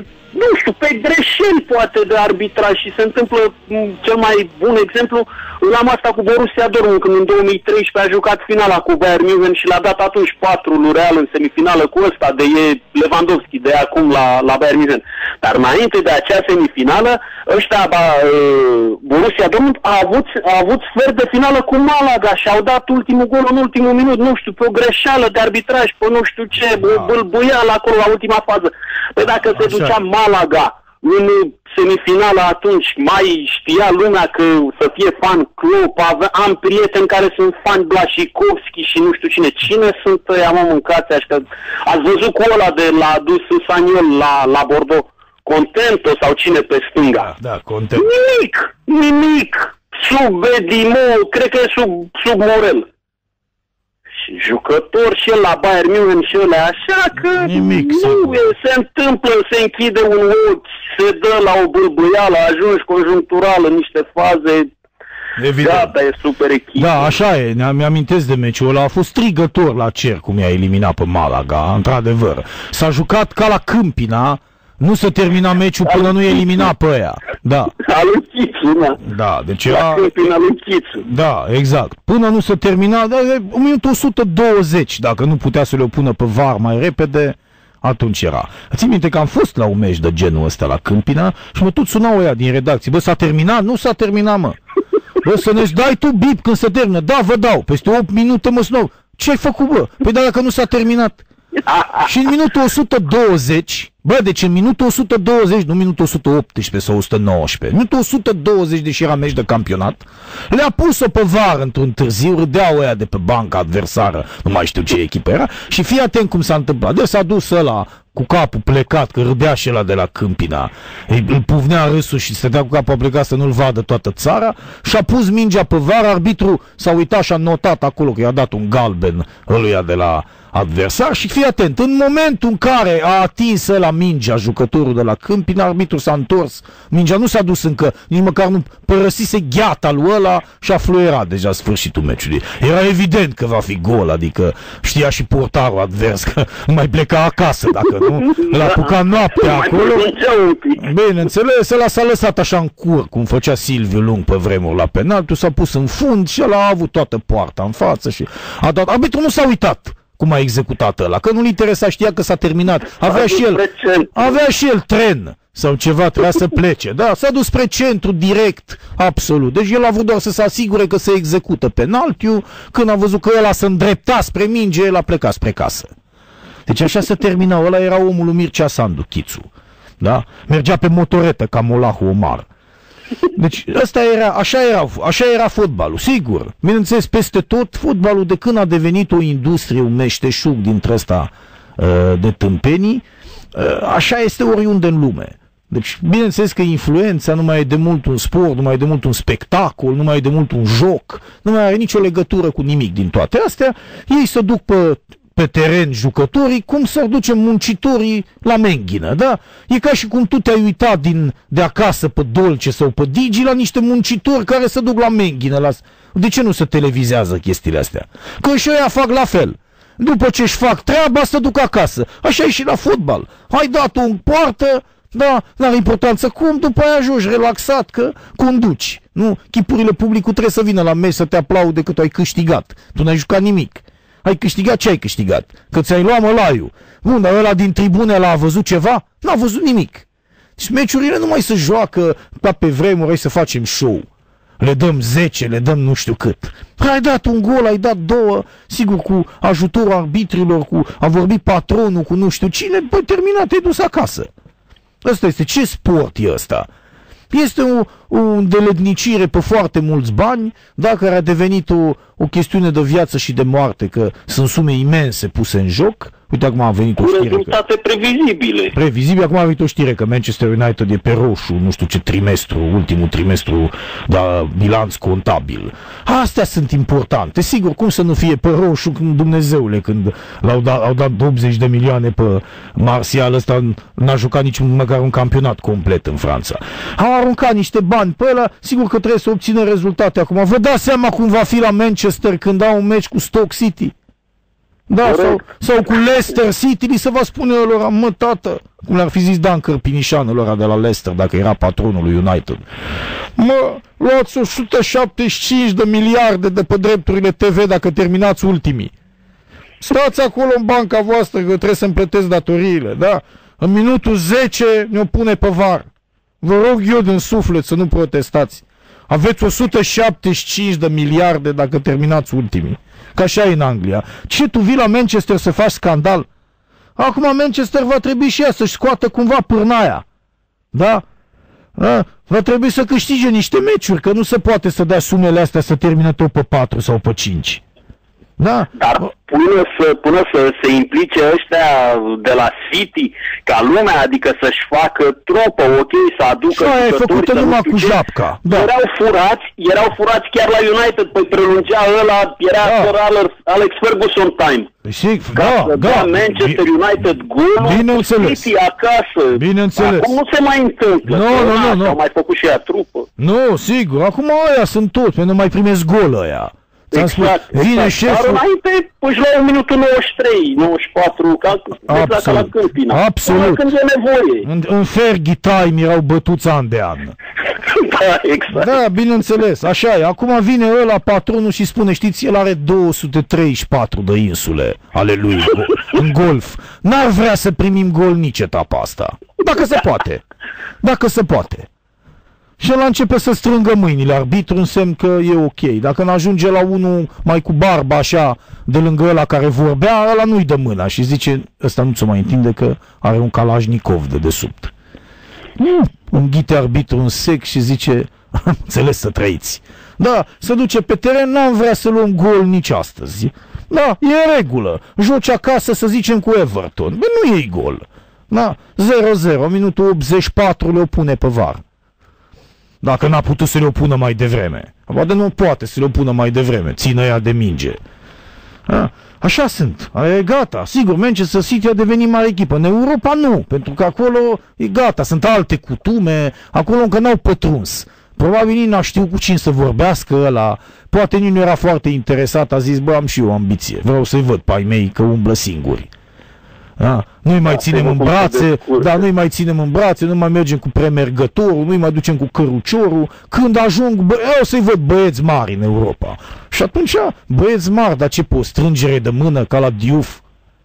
S4: pe greșeli poate de arbitraj și se întâmplă cel mai bun exemplu, l-am asta cu Borussia Dortmund, când în 2013 a jucat finala cu Bayern München și l-a dat atunci 4 lui Real în semifinală cu ăsta de Lewandowski, de acum la Bayern München. Dar înainte de acea semifinală, Borussia Dortmund a avut sfert de finală cu Malaga și au dat ultimul gol în ultimul minut, nu știu, pe o greșeală de arbitraj, pe nu știu ce, o bâlbâială acolo la ultima fază. Păi dacă se ducea Malaga în semifinală atunci, mai știa lumea că să fie fan Klopp, am prieteni care sunt fan Blaşikovski și nu știu cine. Cine sunt ăia, mă, mâncați așa? Ați văzut cu ăla de l-a adus Saniol la Bordeaux? Contento sau cine pe stânga?
S3: Da, Contento.
S4: Nimic. Sub Bedimo, cred că e sub Morel. Jucător și el la Bayern München și ele așa că
S3: nimic,
S4: se întâmplă, se închide un ochi, se dă la o bâlbâială, ajungi conjunctural în niște faze. Evident. Gata, e super echipă.
S3: Da, așa e, mi-amintesc de meciul ăla, a fost strigător la cer cum i-a eliminat pe Malaga, într-adevăr. S-a jucat ca la Câmpina, nu se termina meciul până nu elimina pe aia. Da.
S4: Alu Chițu, da.
S3: Da, deci
S4: la Câmpina lui Chițu.
S3: Da, exact. Până nu se termina, un minut 120, dacă nu putea să le pună pe VAR mai repede, atunci era. Țin minte că am fost la un meci de genul ăsta la Câmpina și mă tot sunau ăia din redacție. Bă, s-a terminat? Nu s-a terminat, mă. Bă, să ne-ți dai tu bip când se termină. Da, vă dau. Peste 8 minute mă sunau. Ce-ai făcut, bă? Păi da, dacă nu s-a terminat. Și în minutul 120, bă, deci în minutul 120, nu minutul 118 sau 119, minutul 120, deși era meci de campionat, le-a pus-o pe VAR într-un târziu, râdeau ăia de pe banca adversară, nu mai știu ce echipă era, și fii atent cum s-a întâmplat. Deci s-a dus ăla cu capul plecat, că râdea și ăla de la Câmpina. Îl puvnea râsul și stătea cu capul plecat să nu-l vadă toată țara și a pus mingea pe var, arbitru s-a uitat și a notat acolo că i-a dat un galben ăluia de la adversar și fii atent, în momentul în care a atins la mingea jucătorul de la Câmpina, arbitru s-a întors, mingea nu s-a dus încă, nici măcar nu părăsise gheata lui ăla și a fluierat deja sfârșitul meciului. Era evident că va fi gol, adică știa și portarul advers că nu mai pleca acasă dacă nu, l-a apucat noaptea acolo. Bineînțeles, ăla s-a lăsat așa în cur, cum făcea Silviu Lung pe vremuri la penaltul, s-a pus în fund și ăla a avut toată poarta în față și a dat. Arbitru nu s-a uitat cum a executat ăla, că nu-l interesa, știa că s-a terminat. Avea și el tren sau ceva, trebuia să plece. Da, s-a dus spre centru direct, absolut. Deci el a vrut doar să se asigure că se execută penaltiul, când a văzut că ăla se îndrepta spre minge, el a plecat spre casă. Deci așa se termina, ăla era omul lui Mircea Sandu, Chițu. Da? Mergea pe motoretă ca Molahu Omar. Deci așa era fotbalul, sigur. Bineînțeles, peste tot, fotbalul de când a devenit o industrie, un meșteșug dintre ăsta de tâmpenii, așa este oriunde în lume. Deci, bineînțeles că influența nu mai e de mult un sport, nu mai e de mult un spectacol, nu mai e de mult un joc, nu mai are nicio legătură cu nimic din toate astea. Ei se duc pe teren jucătorii, cum s-ar duce muncitorii la menghină, da? E ca și cum tu te-ai uitat de acasă pe Dolce sau pe Digi la niște muncitori care se duc la menghină. De ce nu se televizează chestiile astea? Că și ăia fac la fel. După ce își fac treaba, se duc acasă. Așa e și la fotbal. Ai dat-o în poartă, da, n-are importanță cum, după aia ajungi relaxat că conduci. Nu? Chipurile publicului trebuie să vină la meci să te aplaude că tu ai câștigat. Tu n-ai jucat nimic. Ai câștigat ce ai câștigat? Că ți-ai luat mălaiul. Bun, dar ăla din tribune a văzut ceva? N-a văzut nimic. Și meciurile nu mai se joacă ca pe vremuri, hai să facem show. Le dăm 10, le dăm nu știu cât. Ai dat un gol, ai dat 2, sigur cu ajutorul arbitrilor, a vorbit patronul cu nu știu cine, păi terminat, te-ai dus acasă. Ăsta este, ce sport e ăsta? Este o îndeletnicire pe foarte mulți bani, da, care a devenit o chestiune de viață și de moarte, că sunt sume imense puse în joc. Uite, acum a venit o știre.
S4: Rezultate previzibile.
S3: Previzibil, acum a venit o știre că Manchester United e pe roșu, nu știu ce trimestru, ultimul trimestru, da, bilanț contabil. Astea sunt importante. Sigur, cum să nu fie pe roșu, Dumnezeule, când au dat 80 de milioane pe Martial, ăsta n-a jucat nici măcar un campionat complet în Franța. Au aruncat niște bani pe ăla, sigur că trebuie să obțină
S4: rezultate.
S3: Acum, vă dați seama cum va fi la Manchester când au un meci cu Stoke City? Da, sau cu Leicester City, li se va spune lor, mă, tată, cum le-ar fi zis Dan Cărpinișan lor de la Leicester, dacă era patronul lui United. Mă, luați 175 de miliarde de pe drepturile TV dacă terminați ultimii. Stați acolo în banca voastră că trebuie să-mi plătesc datoriile, da? În minutul 10 ne-o pune pe var. Vă rog eu din suflet să nu protestați. Aveți 175 de miliarde dacă terminați ultimii. Ca așa e în Anglia. Ce, tu vii la Manchester să faci scandal? Acum Manchester va trebui și ea să-și scoată cumva pârnaia. Da? Va trebui să câștige niște meciuri, că nu se poate să dea sumele astea să termine tot pe 4 sau pe 5. Da?
S4: Dar până să se implice ăștia de la City, ca lumea, adică să-și facă tropă, ok, să aducă
S3: jucători, făcută numai cu japca. Da.
S4: Erau furați chiar la United, păi prelungea ăla, era Alex Ferguson time.
S3: Da,
S4: Manchester United golul, City acasă.
S3: Bineînțeles.
S4: Acum nu se mai întâmplă. Nu. Au mai făcut și ea trupă.
S3: Nu, sigur, acum ăia sunt toți, pentru că nu mai primesc gol ăia.
S4: Exact.
S3: Vine șeful.
S4: Dar înainte își luau minutul 93, 94, ca la Câmpina.
S3: Absolut.
S4: Când e nevoie.
S3: În Fergie time erau bătuți an de an.
S4: Da, exact.
S3: Da, bineînțeles, așa e. Acum vine ăla, patronul, și spune, știți, el are 234 de insule ale lui în golf. N-ar vrea să primim gol nici etapa asta. Dacă se poate. Dacă se poate. Și ăla începe să strângă mâinile. Arbitru însemn că e ok. Dacă n-ajunge la unul mai cu barbă așa, de lângă ăla care vorbea, ăla nu-i dă mâna și zice, ăsta nu se mai întinde că are un Kalashnikov de desubt. Înghite arbitru în sec și zice, am înțeles, să trăiți. Da, se duce pe teren, n-am vrea să luăm gol nici astăzi. Da, e în regulă. Joci acasă, să zicem, cu Everton. Bă, nu iei gol. Da, 0-0, minutul 84 le opune pe VAR. Dacă n-a putut să le opună mai devreme. Poate nu poate să le opună mai devreme, țină ea de minge. Da, așa sunt, e gata. Sigur, Manchester City a devenit mare echipă. În Europa nu, pentru că acolo e gata, sunt alte cutume, acolo încă n-au pătruns. Probabil nici n-a știut cu cine să vorbească ăla. Poate nici nu era foarte interesat, a zis, bă, am și eu ambiție. Vreau să-i văd pe ai mei că umblă singuri. Da? Nu-i mai ținem în brațe, dar nu-i mai ținem în brațe, nu mai mergem cu premergătorul, nu-i mai ducem cu căruciorul. Când ajung, eu să-i văd băieți mari în Europa. Și atunci, băieți mari, dar ce poți? Strângere de mână ca la Diouf?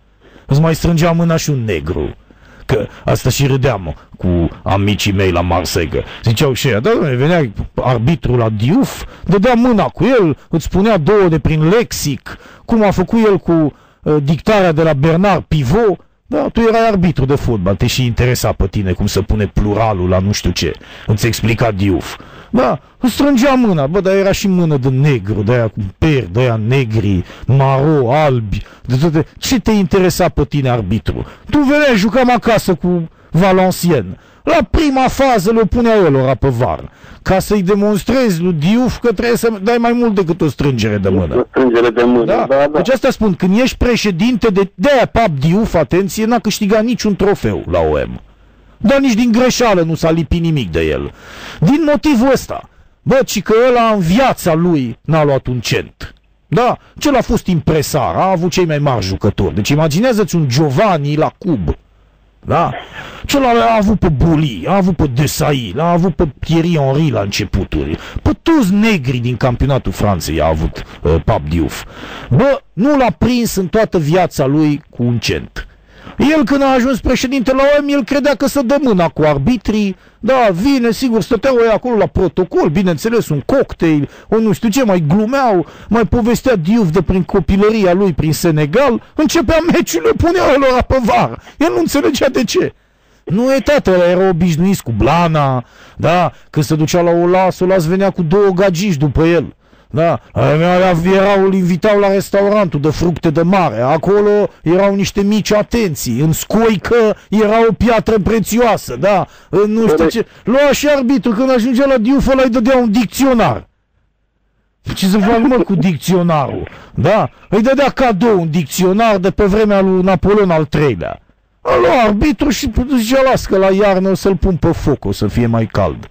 S3: Îți mai strângea mâna și un negru. Că asta și râdeam cu amicii mei la Marseille. Ziceau și ea, da, venea arbitrul la Diouf, dădea mâna cu el, îți spunea două de prin lexic, cum a făcut el cu dictarea de la Bernard Pivot. Da, tu erai arbitru de fotbal, te și interesa pe tine cum să pune pluralul la nu știu ce. Îți explica Diouf. Da, îți strângea mâna, bă, dar era și mână de negru, de aia cu per, de aia negri, maro, albi, de toate. Ce te interesa pe tine, arbitru? Tu veneai, jucam acasă cu Valenciennes. La prima fază le punea el ora pe VAR, ca să-i demonstrezi lui Diouf că trebuie să dai mai mult decât o strângere de mână.
S4: O strângere de mână, da.
S3: Deci asta spun, când ești președinte de-aia Pap Diouf, atenție, n-a câștigat niciun trofeu la OM. Dar nici din greșeală nu s-a lipit nimic de el. Din motivul ăsta, bă, ci că ăla în viața lui n-a luat un cent. Da, cel a fost impresar, a avut cei mai mari jucători. Deci imaginează-ți un Giovanni la Cub. Da? Celălalt a avut pe Boli, a avut pe Desailly, a avut pe Thierry Henry la începuturi. Pe toți negri din campionatul Franței a avut Pap Diouf. Bă, nu l-a prins în toată viața lui cu un cent. El când a ajuns președinte la OM, el credea că să dă mâna cu arbitrii. Da, vine, sigur, stăteau ei acolo la protocol, bineînțeles, un cocktail, o nu știu ce, mai glumeau, mai povestea Diouf de prin copilăria lui prin Senegal, începea meciul, le punea lor pe VAR. El nu înțelegea de ce. Nu e, tată, era obișnuit cu Blana, da, când se ducea la Olas venea cu 2 gagici după el. Da, îl invitau la restaurantul de fructe de mare. Acolo erau niște mici atenții. În scoică era o piatră prețioasă. Da, nu știu ce. Lua și arbitru, când ajungea la Diouf, ăla îi dădea un dicționar. Ce să fac, mă, cu dicționarul? Da, îi dădea cadou un dicționar de pe vremea lui Napoleon al III-lea. Lua arbitru și zicea, las că la iarnă o să-l pun pe foc, o să fie mai cald.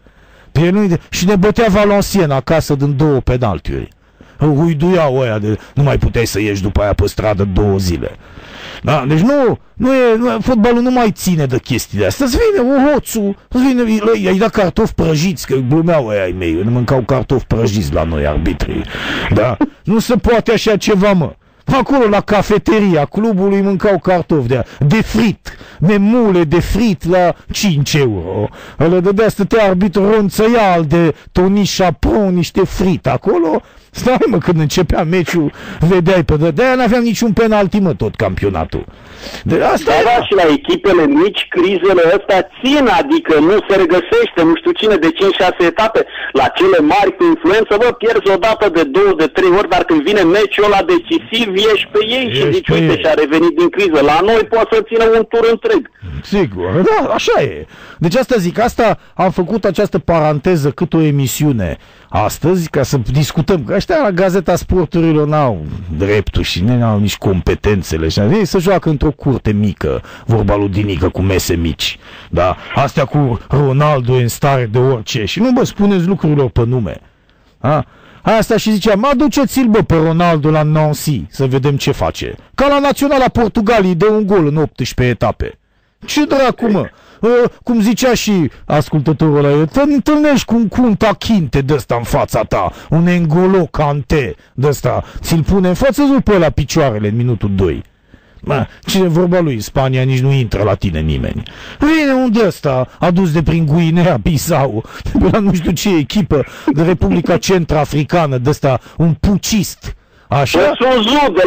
S3: Și ne bătea Valenciennes acasă din 2 penaltiuri. Uiduiau ăia de nu mai puteai să ieși după aia pe stradă 2 zile. Da, deci fotbalul nu mai ține de chestiile astea. Îți vine hoțul, i-ai dat cartofi prăjiți, că glumeau ăia ai mei, nu mâncau cartofi prăjiți la noi arbitrii. Da, nu se poate așa ceva, mă. Acolo la cafeteria clubului mâncau cartofi de frit, memule de frit la 5 euro. Ăla dădea, stătea arbitru ronțăial de Tony Chapron, niște frit acolo. Stai, mă, când începea meciul, vedeai pe de-aia n-aveam niciun penalti, mă, tot campionatul. De asta
S4: da, și la echipele mici, crizele astea țin, adică nu se regăsește, nu știu cine, de 5-6 etape. La cele mari cu influență, bă, pierzi o dată de 2, de 3 ori, dar când vine meciul ăla decisiv, ieși pe ei și zici, uite, și-a revenit din criză. La noi poate să țină un tur întreg.
S3: Sigur, da, așa e. Deci asta zic, am făcut această paranteză cât o emisiune astăzi, ca să discutăm, că ăștia la Gazeta Sporturilor n-au dreptul și n-au nici competențele. Ei se joacă într-o curte mică, vorba lui Dinică, cu mese mici. Da? Astea cu Ronaldo în stare de orice. Și nu, bă, spuneți lucrurilor pe nume. A? Asta și ziceam, aduceți-l, bă, pe Ronaldo la Nancy, să vedem ce face. Ca la Naționala Portugaliei, dă un gol în 18 etape. Ce dracu, mă? Cum zicea și ascultătorul ăla, te întâlnești cu un Kunta Kinte de-ăsta în fața ta, un N'Golo Kanté de-ăsta, ți-l pune în față, zi pe ăla picioarele în minutul 2. Mă, cine vorba lui, Spania nici nu intră la tine nimeni. Vine un de-ăsta, adus de prin Guinea-Bissau, de la nu știu ce echipă, de Republica Centrafricană, de-ăsta, un pucist. Așa?
S4: De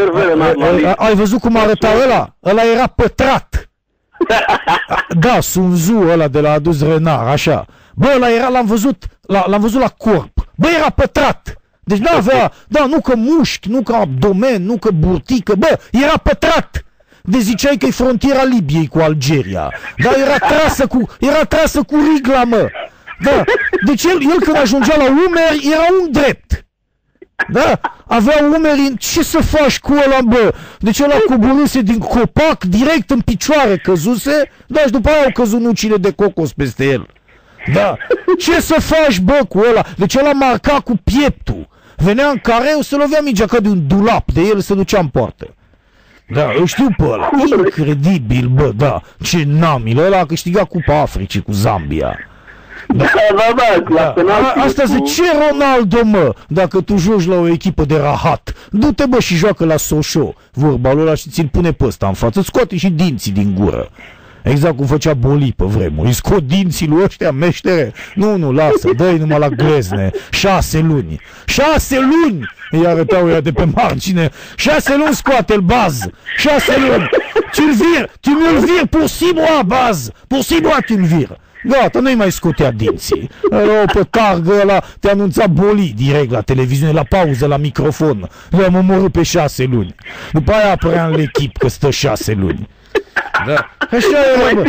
S4: la
S3: ai văzut cum arăta ăla? Ăla era pătrat. Da, Sun Tzu ăla de la adus Renard, așa. Bă, ăla era, l-am văzut la corp. Bă, era pătrat. Deci n-avea, da, nu că mușchi, nu că abdomen, nu că burtică, bă, era pătrat. de ziceai că e frontiera Libiei cu Algeria. Dar era trasă cu rigla, mă. Da, deci el când ajungea la umeri era un drept. Da, avea umeri, ce să faci cu ăla, bă? Deci ăla coborâse din copac, direct în picioare căzuse, da, și după aia au căzut nucile de cocos peste el. Da, ce să faci, bă, cu ăla? Deci ăla marca cu pieptul. Venea în careu, se lovea mingea ca de un dulap, de el se ducea în poartă. Da, îl știu pe ăla. Incredibil, bă, da. Ce namil, ăla a câștigat Cupa Africii cu Zambia.
S4: Da.
S3: Asta zice, ce Ronaldo, mă, dacă tu joci la o echipă de rahat, du-te, bă, și joacă la Soșo, vorba lui ăla, și ți-l pune pe ăsta în față, scoate și dinții din gură. Exact cum făcea Boli pe vremuri. Îi scot dinții lui ăștia, meștere. Nu, lasă, dă-i numai la glezne. 6 luni. 6 luni! Îi arătau ea de pe margine. 6 luni scoate-l, Baz. 6 luni. Tu mi-l vir, posibil, Baz. Posibil, tu-l vir. Gata, nu-i mai scotea dinții. Era o pătargă ăla, te anunța Boli direct la televiziune, la pauză, la microfon. Le-am omorât pe 6 luni. După aia apărea în l'echip că stă 6 luni. Da. Așa era,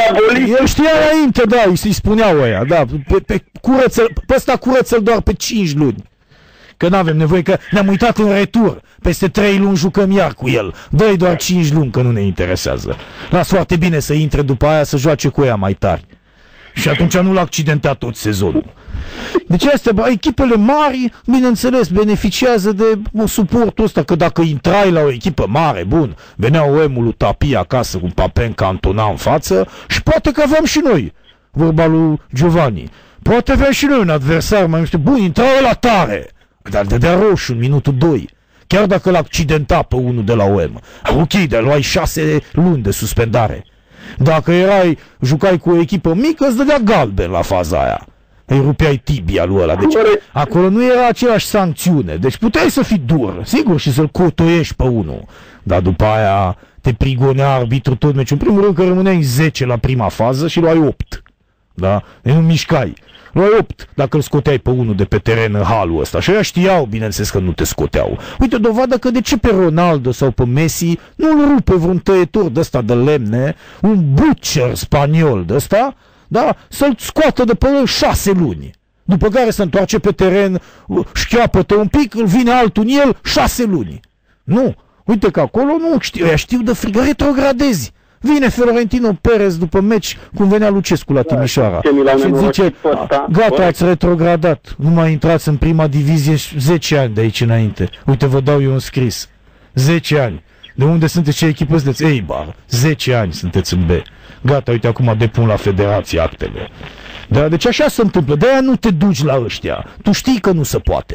S3: el știa înainte, da, îi spuneau ăia, da, pe ăsta curăță-l doar pe 5 luni. Că n-avem nevoie, că ne-am uitat în retur. Peste 3 luni jucăm iar cu el. Dă-i doar 5 luni, că nu ne interesează. Las foarte bine să intre după aia să joace cu ea mai tari. Și atunci nu l-a accidentat tot sezonul. Deci astea, echipele mari, bineînțeles, beneficiază de suportul ăsta, că dacă intrai la o echipă mare, bun, venea OM-ul lui Tapie acasă cu Papen Cantona în față și poate că aveam și noi, vorba lui Giovanni, poate aveam și noi un adversar mai știu, bun, intra ăla tare, dar dădea roșu în minutul 2. Chiar dacă l-a accidentat pe unul de la OM. Ok, dar luai 6 luni de suspendare. Dacă jucai cu o echipă mică, îți dădea galben la faza aia. Îi rupeai tibia lui ăla. Deci acolo nu era aceeași sancțiune. Deci puteai să fii dur, sigur, și să-l cotoiești pe unul. Dar după aia te prigonea arbitru tot meciul. În primul rând că rămâneai 10 la prima fază și luai 8. Da? Deci nu mișcai. Luai 8 dacă îl scoteai pe unul de pe teren în halul ăsta. Și ăia știau, bineînțeles, că nu te scoteau. Uite, dovadă că de ce pe Ronaldo sau pe Messi nu-l rupe vreun tăietor de ăsta de lemne, un butcher spaniol de ăsta, da? Să-l scoată de pe el 6 luni. După care se întoarce pe teren, șchioapă-te un pic, îl vine altul în el 6 luni. Nu, uite că acolo nu știu, ăia știu de frigă, retrogradezi. Vine Florentino Perez după meci, cum venea Lucescu la Timișoara. Și zice, gata, ați retrogradat, nu mai intrați în prima divizie 10 ani de aici înainte. Uite, vă dau eu un scris. 10 ani. De unde sunteți, ce echipă sunteți? Eibar. 10 ani sunteți în B. Gata, uite, acum depun la federație actele. Da, deci așa se întâmplă. De-aia nu te duci la ăștia. Tu știi că nu se poate.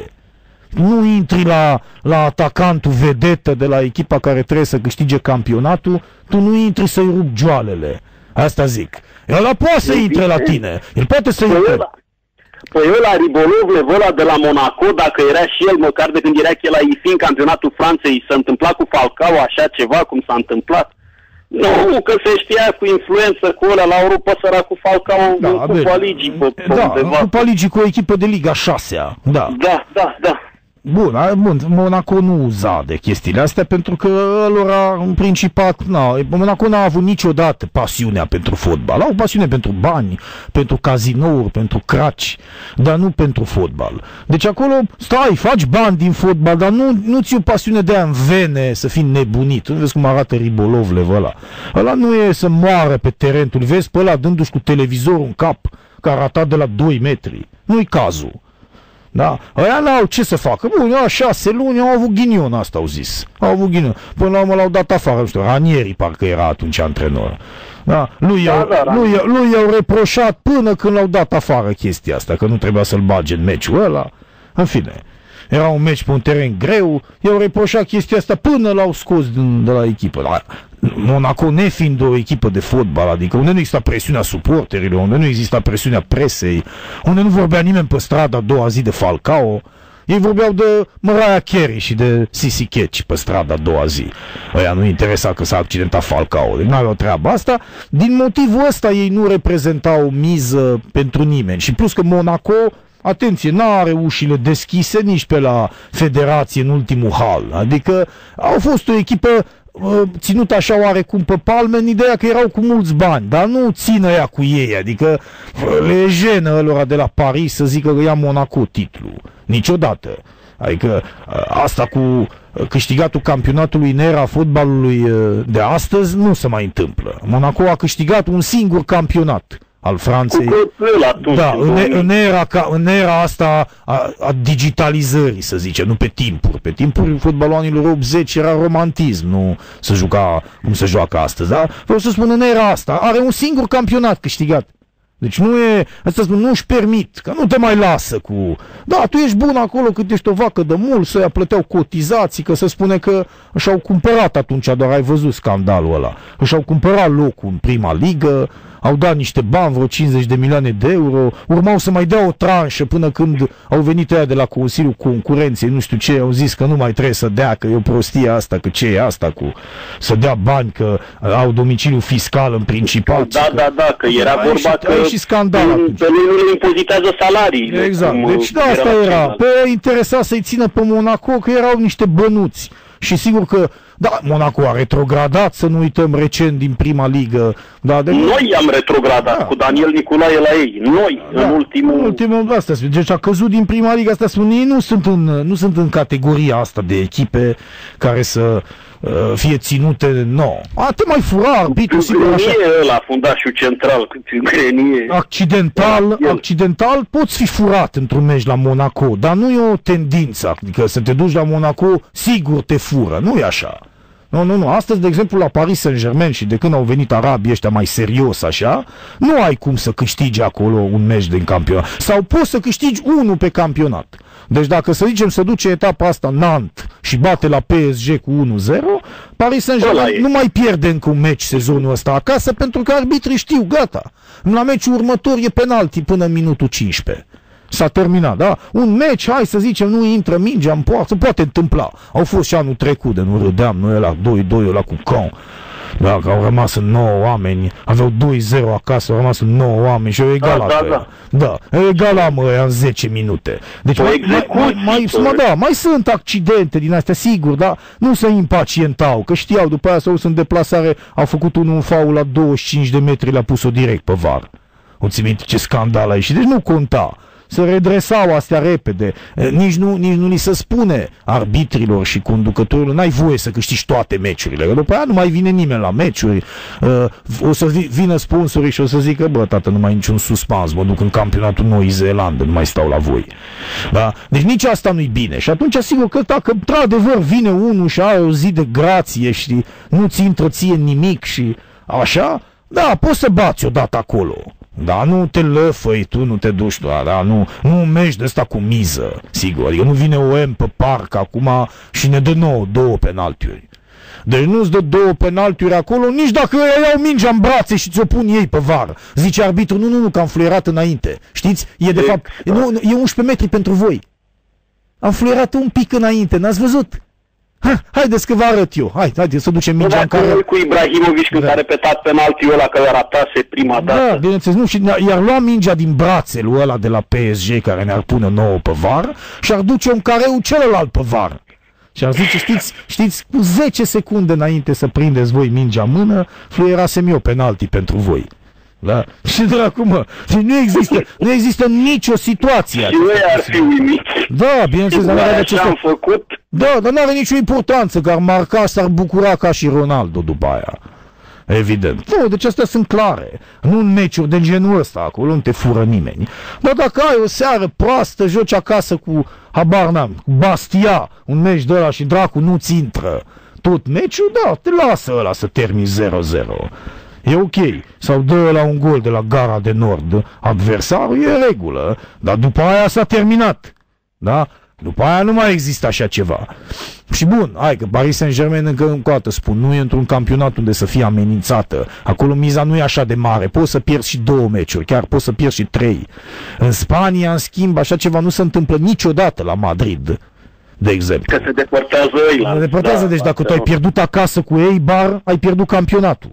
S3: Nu intri la atacantul vedetă de la echipa care trebuie să câștige campionatul, tu nu intri să-i rup joalele. Asta zic. El poate să intre la tine. El poate să intre.
S4: Păi ăla Ribolov, ăla de la Monaco, dacă era și el, măcar de când era el la IFI în campionatul Franței, s-a întâmplat cu Falcao așa ceva cum s-a întâmplat. Nu, că se știa cu influență cu ăla, la Europa săra cu Falcao în Cupa Ligii.
S3: În Cupa Ligii cu o echipă de Liga 6-a. Da. Bun, Monaco nu uza de chestiile astea pentru că lor în principat, Monaco n-a avut niciodată pasiunea pentru fotbal. Au pasiune pentru bani, pentru cazinouri, pentru craci, dar nu pentru fotbal. Deci acolo, faci bani din fotbal, dar nu ți-o pasiune de aia în vene să fii nebunit. Nu vezi cum arată Ribolovlev ăla. Ăla nu e să moară pe teren, tu vezi pe ăla dându-și cu televizorul în cap, că a ratat de la 2 metri. Nu-i cazul. Da? Aia n-au ce să facă. Bun, 6 luni au avut ghinion, asta au zis. Au avut ghinion. Până la urmă l-au dat afară, nu știu, Ranieri parcă era atunci antrenor. Da? Lui i-au reproșat până când l-au dat afară chestia asta, că nu trebuia să-l bage în meciul ăla. În fine, era un meci pe un teren greu, i-au reproșat chestia asta până l-au scos de la echipă. Dar Monaco nefiind o echipă de fotbal, adică unde nu exista presiunea suporterilor, unde nu exista presiunea presei, unde nu vorbea nimeni pe stradă a doua zi de Falcao, ei vorbeau de Mariah Carey și de Sissy Catch pe strada a doua zi. Ăia nu interesa că s-a accidentat Falcao, deci n-aveau treaba asta. Din motivul ăsta ei nu reprezentau miză pentru nimeni. Și plus că Monaco, atenție, n-are ușile deschise nici pe la federație în ultimul hal. Adică au fost o echipă ținut așa oarecum pe palme în ideea că erau cu mulți bani, dar nu țină ea cu ei, adică le jenă lor de la Paris să zică că ia Monaco titlul, niciodată. Adică asta cu câștigatul campionatului în era fotbalului de astăzi nu se mai întâmplă. Monaco a câștigat un singur campionat al Franței. Da, în era asta a digitalizării, să zicem, nu pe timpuri. Pe timpuri fotbalul anilor 80 era romantism, nu se juca cum se joacă astăzi. Da? Vreau să spun, în era asta are un singur campionat câștigat. Deci nu e, asta spun, nu își permit, că nu te mai lasă cu... Da, tu ești bun acolo cât ești o vacă de mult, să-i plăteau cotizații, că se spune că și-au cumpărat atunci, doar ai văzut scandalul ăla, și-au cumpărat locul în prima ligă, au dat niște bani, vreo 50 de milioane de euro, urmau să mai dea o tranșă până când au venit ăia de la Consiliul Concurenței, nu știu ce, au zis că nu mai trebuie să dea, că e o prostie asta, că ce e asta cu să dea bani, că au domiciliu fiscal în Principat.
S4: Da, că era vorba că
S3: și scandal
S4: pe lui nu le impozitează salariile.
S3: Exact, deci da, asta era. Pe interesa să-i țină pe Monaco, că erau niște bănuți. Și sigur că, da, Monaco a retrogradat, să nu uităm, recent din prima ligă. Da,
S4: noi am retrogradat cu Daniel Nicolae la ei. Noi, în ultimul...
S3: Asta, deci a căzut din prima ligă, asta spun, ei nu sunt în categoria asta de echipe care să fie ținute, nu. Te mai fura arbitru, sigur așa.
S4: Ăla, fundașul central, Grenie.
S3: Accidental poți fi furat într-un meci la Monaco, dar nu e o tendință, adică să te duci la Monaco, sigur te fură, nu e așa. Nu. Astăzi, de exemplu, la Paris Saint-Germain și de când au venit arabii ăștia mai serios așa, nu ai cum să câștigi acolo un meci din campionat. Sau poți să câștigi unul pe campionat. Deci dacă, să zicem, să duce etapa asta Nantes și bate la PSG cu 1-0, Paris Saint-Germain nu mai pierde încă un meci sezonul ăsta acasă, pentru că arbitrii știu, gata. La meciul următor e penalti până în minutul 15. S-a terminat, da? Un meci, hai să zicem, nu intră mingea în poartă, poate întâmpla. Au fost și anul trecut, de nu râdeam, noi ăla 2-2 ăla cu Caen. Da, că au rămas în 9 oameni, aveau 2-0 acasă, au rămas în 9 oameni și au egalat. Da, egalat în 10 minute. Deci mai sunt accidente din astea, sigur, dar nu se impacientau, că știau, după aia s-au dus în deplasare, au făcut un faul la 25 de metri, l-a pus-o direct pe VAR. O ții minte ce scandal a ieșit, deci nu conta. Se redresau astea repede. Nici nu li se spune arbitrilor și conducătorilor, n-ai voie să câștigi toate meciurile. Că după aia nu mai vine nimeni la meciuri. O să vină sponsorii și o să zică, bă, tată, nu mai e niciun suspans, mă duc în campionatul Noii Zeelande, nu mai stau la voi. Da? Deci nici asta nu-i bine. Și atunci, sigur că dacă într-adevăr vine unul și are o zi de grație și nu-ți intră ție nimic și așa, da, poți să bați odată acolo. Da, nu te lăfăi tu, nu te duci tu, da, nu mergi de ăsta cu miză, sigur, adică nu vine OM pe parc acum și ne dă două penaltiuri. Deci nu-ți dă 2 penaltiuri acolo, nici dacă iau mingea în brațe și ți-o pun ei pe VAR. Zice arbitru, nu, că am fluierat înainte. Știți? E de fapt, e 11 metri pentru voi. Am fluierat un pic înainte, n-ați văzut? Haideți că vă arăt eu. Haideți să ducem mingea în care...
S4: cu Ibrahimovic când a repetat penaltiul ăla că l-a ratase prima dată.
S3: Da, bineînțeles, nu, și i-ar lua mingea din brațelul ăla de la PSG care ne-ar pune 9 pe VAR și ar duce un careu celălalt pe VAR. Și ar zice, știți, cu 10 secunde înainte să prindeți voi mingea în mână, fluierasem eu penalti pentru voi. Da? Și dracu, mă, nu există nicio situație.
S4: Și noi ar fi uimiți.
S3: Da, bineînțeles, dar
S4: am făcut.
S3: Da, dar n-are nicio importanță, că ar marca, s-ar bucura ca și Ronaldo după aia. Evident. Nu, deci astea sunt clare. Nu în meciuri de genul ăsta, acolo nu te fură nimeni. Dar dacă ai o seară proastă, joci acasă cu, habar n-am, cu Bastia, un meci de ăla și dracu nu-ți intră tot meciul, da, te lasă ăla să termini 0-0. E ok. Sau dă la un gol de la Gara de Nord, adversarul, e în regulă. Dar după aia s-a terminat. Da? După aia nu mai există așa ceva. Și bun, hai că Paris Saint-Germain încă o dată spun, nu e într-un campionat unde să fie amenințată. Acolo miza nu e așa de mare. Poți să pierzi și 2 meciuri, chiar poți să pierzi și 3. În Spania, în schimb, așa ceva nu se întâmplă niciodată la Madrid, de exemplu.
S4: Că se depărtează ei.
S3: Se depărtează, deci dacă tu ai pierdut acasă cu Eibar, ai pierdut campionatul.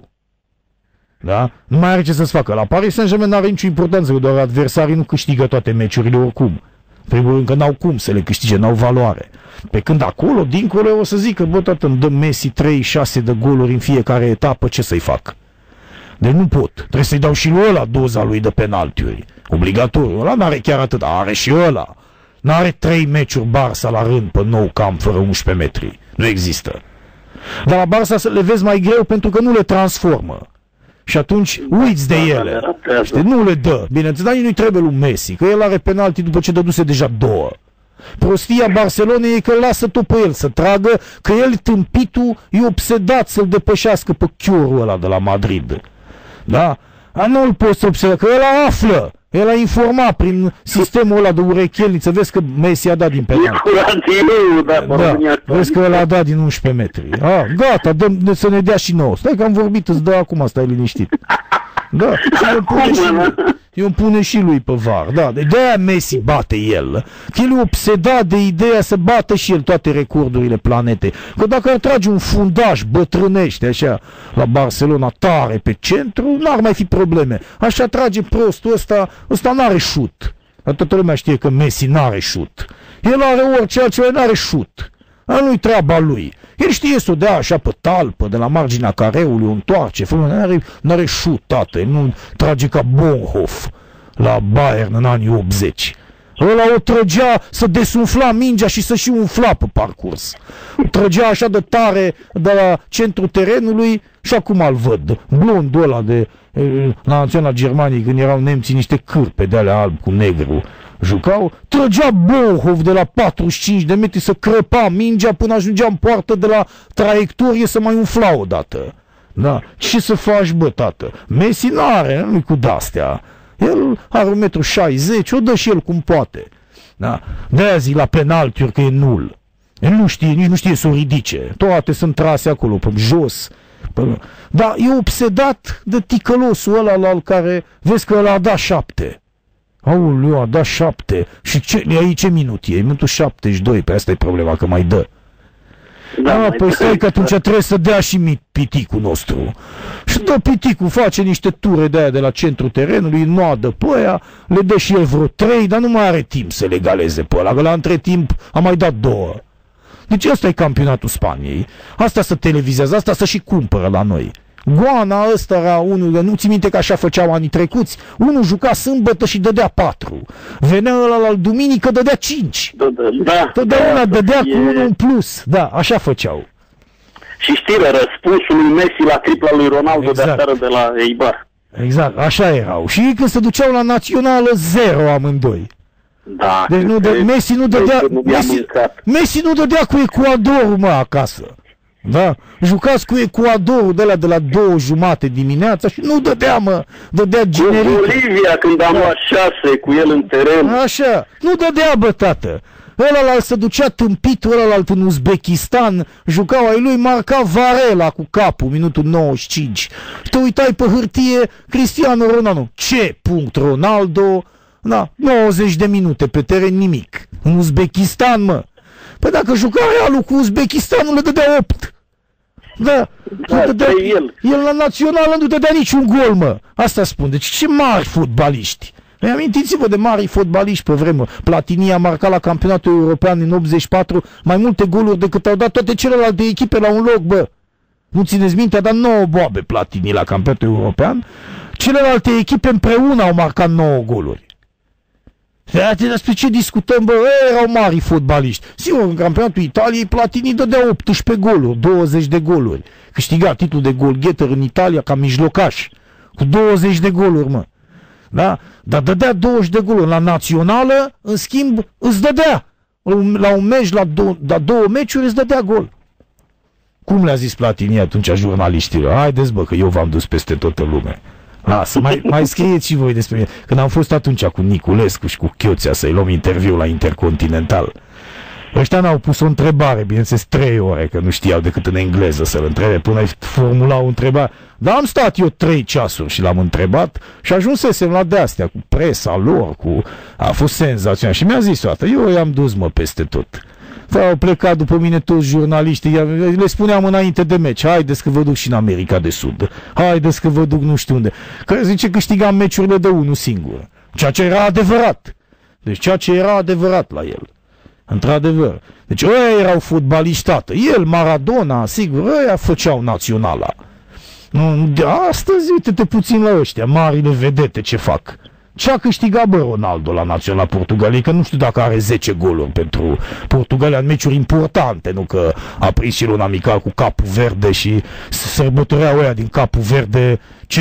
S3: Da? Nu mai are ce să-ți facă. La Paris Saint-Germain n-are nicio importanță, că doar adversarii nu câștigă toate meciurile oricum. Primul rând că n-au cum să le câștige, n-au valoare. Pe când acolo, dincolo, o să zic că, bă, tată, îmi dă Messi 36 de goluri în fiecare etapă, ce să-i fac? Deci nu pot. Trebuie să-i dau și lui ăla doza lui de penaltiuri. Obligatoriu. Ăla n-are chiar atât. Are și ăla. N-are 3 meciuri Barça la rând pe nou camp fără 11 metri. Nu există. Dar la Barça să le vezi mai greu pentru că nu le transformă. Și atunci uiți de ele. Știi? Nu le dă. Bineînțeles, dar nu-i trebuie lui Messi, că el are penalti după ce dăduse deja 2. Prostia Barcelonei e că lasă tot pe el să tragă, că el, tâmpitul, e obsedat să-l depășească pe chiorul ăla de la Madrid. Da? Nu-l poți observa, că el află. El a informat prin sistemul ăla de urechelniță. Vezi că Messi a dat din penalti. Da, vezi că el a dat din 11 metri. Gata, dăm să ne dea și nouă. Stai că am vorbit, îți dă acum, stai liniștit. Da, eu îmi pune și lui pe VAR. Da, de-aia Messi bate el. Că el e obsedat de ideea să bată și el toate recordurile planetei. Că dacă ar trage un fundaj bătrânește așa la Barcelona tare pe centru, n-ar mai fi probleme. Așa trage prostul ăsta n-are șut. Toată lumea știe că Messi n-are șut. El are orice altceva, n-are șut. Nu-i treaba lui. El știe să o dea așa pe talpă, de la marginea careului, o întoarce, n-are șut, tată, nu trage ca Bonhoff la Bayern în anii 80. Ăla o trăgea să desumfla mingea și să și umfla pe parcurs. O trăgea așa de tare de la centrul terenului și acum îl văd. Blondul ăla de la Naționala Germaniei, când erau nemții niște cârpe de alea alb cu negru. Jucau, trăgea Bonhoff de la 45 de metri să crăpa mingea până ajungea în poartă de la traiectorie să mai umfla odată. Da? Ce să faci, bă, tată? Messi n-are, nu-i cu de-astea. El are 1,60 m, o dă și el cum poate. Da? De-aia zic la penaltiuri că e nul. El nu știe, nici nu știe să o ridice. Toate sunt trase acolo, pe jos. Dar e obsedat de ticălosul ăla la care vezi că ăla a dat 7. Aoleu, a dat 7. Și aici ce minut e? E minutul 72, pe asta e problema, că mai dă. Păi stai că atunci trebuie să dea și piticul nostru. Și dă piticul, face niște ture de aia de la centrul terenului, noadă pe aia, le dă și el vreo 3, dar nu mai are timp să le egaleze pe ăla, că la între timp a mai dat 2. Deci ăsta e campionatul Spaniei. Asta se televizează, asta se și cumpără la noi. Goana ăsta era unul, nu ți minte că așa făceau anii trecuți? Unul juca sâmbătă și dădea 4. Venea ăla la duminică, dădea 5. Totdeauna dădea cu unul în plus. Da, așa făceau.
S4: Și știre, răspunsul lui Messi la tripla lui Ronaldo de aseară de la Eibar.
S3: Exact, așa erau. Și ei când se duceau la națională, 0 amândoi.
S4: Da.
S3: Deci Messi nu dădea cu Ecuadorul, mă, acasă. Da? Jucați cu Ecuadorul de la 2:30 dimineața și nu dădea, mă, dădea generic.
S4: Cu Bolivia, când am luat 6 cu el în teren.
S3: Așa, nu dădea, bă, tată. Ăla se ducea tâmpitul ăla în Uzbekistan, jucau ai lui, marca Varela cu capul, minutul 95. Te uitai pe hârtie, Cristiano Ronaldo. Ce punct Ronaldo? Da, 90 de minute pe teren, nimic. În Uzbekistan, mă. Păi dacă juca Realul cu Uzbekistanul, le dădea 8. Da, el la națională nu dădea niciun gol, mă. Asta spun. Deci ce mari fotbaliști. Amintiți-vă de mari fotbaliști pe vremuri. Platini a marcat la campionatul european în 84 mai multe goluri decât au dat toate celelalte echipe la un loc, bă. Nu țineți minte, a dat 9 boabe Platini la campionatul european. Celelalte echipe împreună au marcat 9 goluri. Despre ce discutăm, bă? Erau mari fotbaliști. Sigur, în campionatul Italiei Platini dădea 18 goluri, 20 de goluri. Câștiga titlul de golgheter în Italia ca mijlocaș. Cu 20 de goluri, mă. Da? Dar dădea 20 de goluri. La națională, în schimb, îți dădea. La un meci, la 2 meciuri, îți dădea gol. Cum le-a zis Platini atunci jurnaliștilor? Haideți, bă, că eu v-am dus peste toată lumea. Lasă, mai scrieți și voi despre mine. Când am fost atunci cu Niculescu și cu Chioțea să-i luăm interviu la Intercontinental, ăștia n-au pus o întrebare, bineînțeles 3 ore, că nu știau decât în engleză să-l întrebe până formulau o întrebare. Dar am stat eu 3 ceasuri și l-am întrebat și ajunsesem la de-astea cu presa lor, a fost senzațional. Și mi-a zis o dată, eu i-am dus, mă, peste tot. Au plecat după mine toți jurnaliștii, le spuneam înainte de meci, haideți că vă duc și în America de Sud, haideți că vă duc nu știu unde. Că zice câștigam meciurile de unul singur, ceea ce era adevărat. Deci ceea ce era adevărat la el. Într-adevăr. Deci ăia erau fotbaliști, tată. El, Maradona, sigur, ăia făceau naționala. Astăzi, uite-te puțin la ăștia, marile vedete ce fac. Ce-a câștigat, bă, Ronaldo la Naționala Portugaliei? Că nu știu dacă are 10 goluri pentru Portugalia în meciuri importante, nu că a prins și un amical cu Capul Verde și sărbătoreau ăia din Capul Verde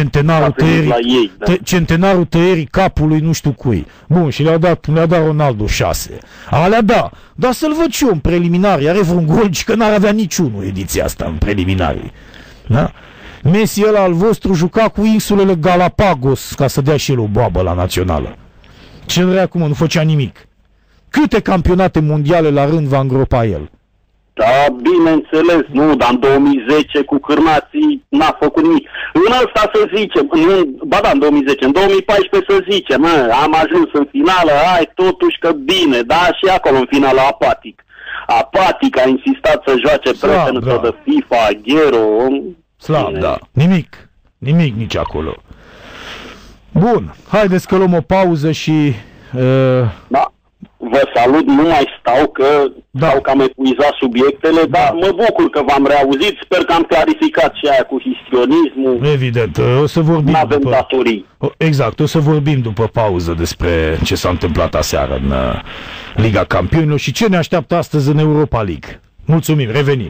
S3: centenarul tăierii capului nu știu cui. Bun, și le-a dat Ronaldo 6. Alea da, dar să-l văd și eu în preliminari, are vreun gol și că n-ar avea niciunul ediția asta în preliminari. Da? Messi ăla al vostru juca cu insulele Galapagos ca să dea și el o boabă la națională. Ce vrea acum, nu făcea nimic. Câte campionate mondiale la rând va îngropa el?
S4: Da, bineînțeles, nu, dar în 2010 cu cârnații n-a făcut nimic. În ăsta să zicem, în 2010, în 2014 să zicem, am ajuns în finală, totuși că bine, da, și acolo în finală apatic. Apatic a insistat să joace prietenul de FIFA, Aguero.
S3: Slab, da. Nimic nici acolo. Bun, haideți că luăm o pauză și...
S4: Da, vă salut, nu mai stau că am epuizat subiectele, dar mă bucur că v-am reauzit, sper că am clarificat și aia cu histrionismul.
S3: Evident, o să vorbim
S4: N-avem datorii.
S3: Exact, o să vorbim după pauză despre ce s-a întâmplat aseară în Liga Campionilor și ce ne așteaptă astăzi în Europa League. Mulțumim, revenim.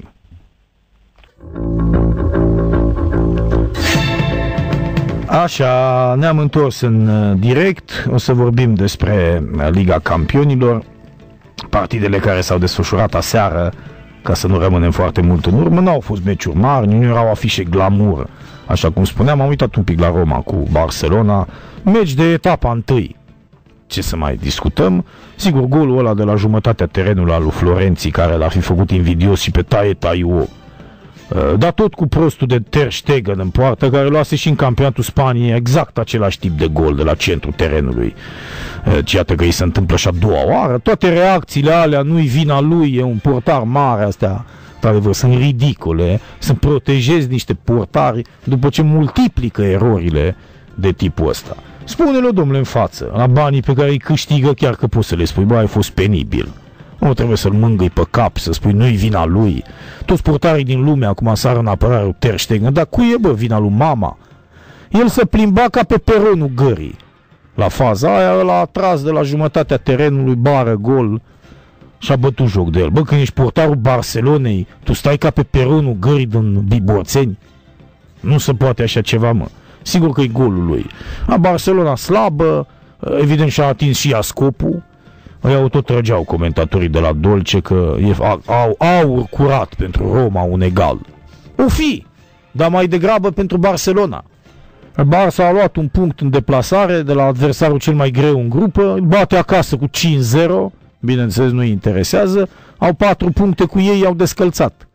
S3: Așa, ne-am întors în direct, o să vorbim despre Liga Campionilor, partidele care s-au desfășurat aseară, ca să nu rămânem foarte mult în urmă, n-au fost meciuri mari, nu erau afișe glamour, așa cum spuneam, am uitat un pic la Roma cu Barcelona, meci de etapa întâi, ce să mai discutăm, sigur golul ăla de la jumătatea terenului al lui Florenții, care l-ar fi făcut invidios și pe Taie Taiu, dar tot cu prostul de Ter Stegen în poartă, care luase și în campionatul Spaniei exact același tip de gol de la centrul terenului. Iată că îi se întâmplă și a doua oară. Toate reacțiile alea, nu-i vina lui, e un portar mare, astea, într-adevăr, sunt ridicole, să protejezi niște portari după ce multiplică erorile de tipul ăsta. Spune-le, domnule, în față, la banii pe care îi câștigă, chiar că poți să le spui, bă, ai fost penibil. Nu trebuie să-l mângâi pe cap, să spui nu-i vina lui. Toți portarii din lume acum sară în apărare lui Ter Stegen, dar cui e, bă, vina lui mama? El se plimba ca pe peronul gării. La faza aia l-a tras de la jumătatea terenului, bară, gol și a bătut joc de el. Bă, când ești portarul Barcelonei, tu stai ca pe peronul gării din Biborțeni? Nu se poate așa ceva, mă. Sigur că e golul lui. A Barcelona slabă, evident și-a atins și ea scopul. Ăia tot trăgeau comentatorii de la Dolce că e aur curat pentru Roma, un egal. O fi, dar mai degrabă pentru Barcelona. Barça a luat un punct în deplasare de la adversarul cel mai greu în grupă, îl bate acasă cu 5-0, bineînțeles nu-i interesează, au 4 puncte cu ei, i-au descălțat.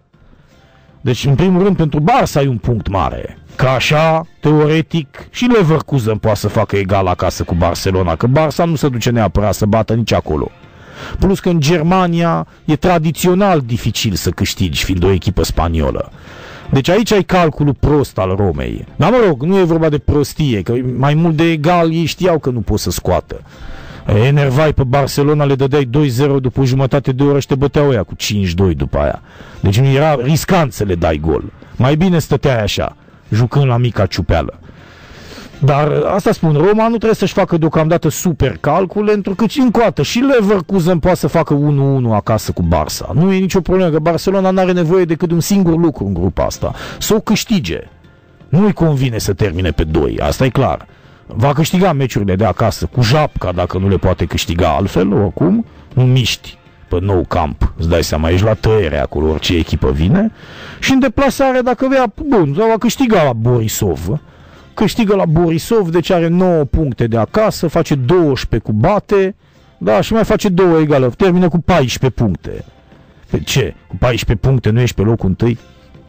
S3: Deci, în primul rând, pentru Barça e un punct mare. Ca așa, teoretic, și Leverkusen poate să facă egal acasă cu Barcelona, că Barça nu se duce neapărat să bată nici acolo. Plus că în Germania e tradițional dificil să câștigi, fiind o echipă spaniolă. Deci aici ai calculul prost al Romei. Dar mă rog, nu e vorba de prostie, că mai mult de egal ei știau că nu pot să scoată. Enervai pe Barcelona, le dădeai 2-0 după o jumătate de oră și te băteau ăia cu 5-2 după aia. Deci nu era riscant să le dai gol. Mai bine stăteai așa, jucând la mica ciupeală. Dar asta spun, Roma nu trebuie să-și facă deocamdată super calcule, pentru că încă o dată și Leverkusen poate să facă 1-1 acasă cu Barça. Nu e nicio problemă, că Barcelona nu are nevoie decât de un singur lucru în grupa asta, să o câștige. Nu-i convine să termine pe 2, asta e clar. Va câștiga meciurile de acasă cu japca dacă nu le poate câștiga altfel, oricum, nu miști pe nou camp, îți dai seama, ești la tăiere acolo, orice echipă vine, și în deplasare, dacă vrea, bun, va câștiga la Borisov, câștigă la Borisov, deci are 9 puncte de acasă, face 12 cu Bate, da, și mai face 2 egală, termină cu 14 puncte. Pe ce? Cu 14 puncte nu ești pe locul întâi?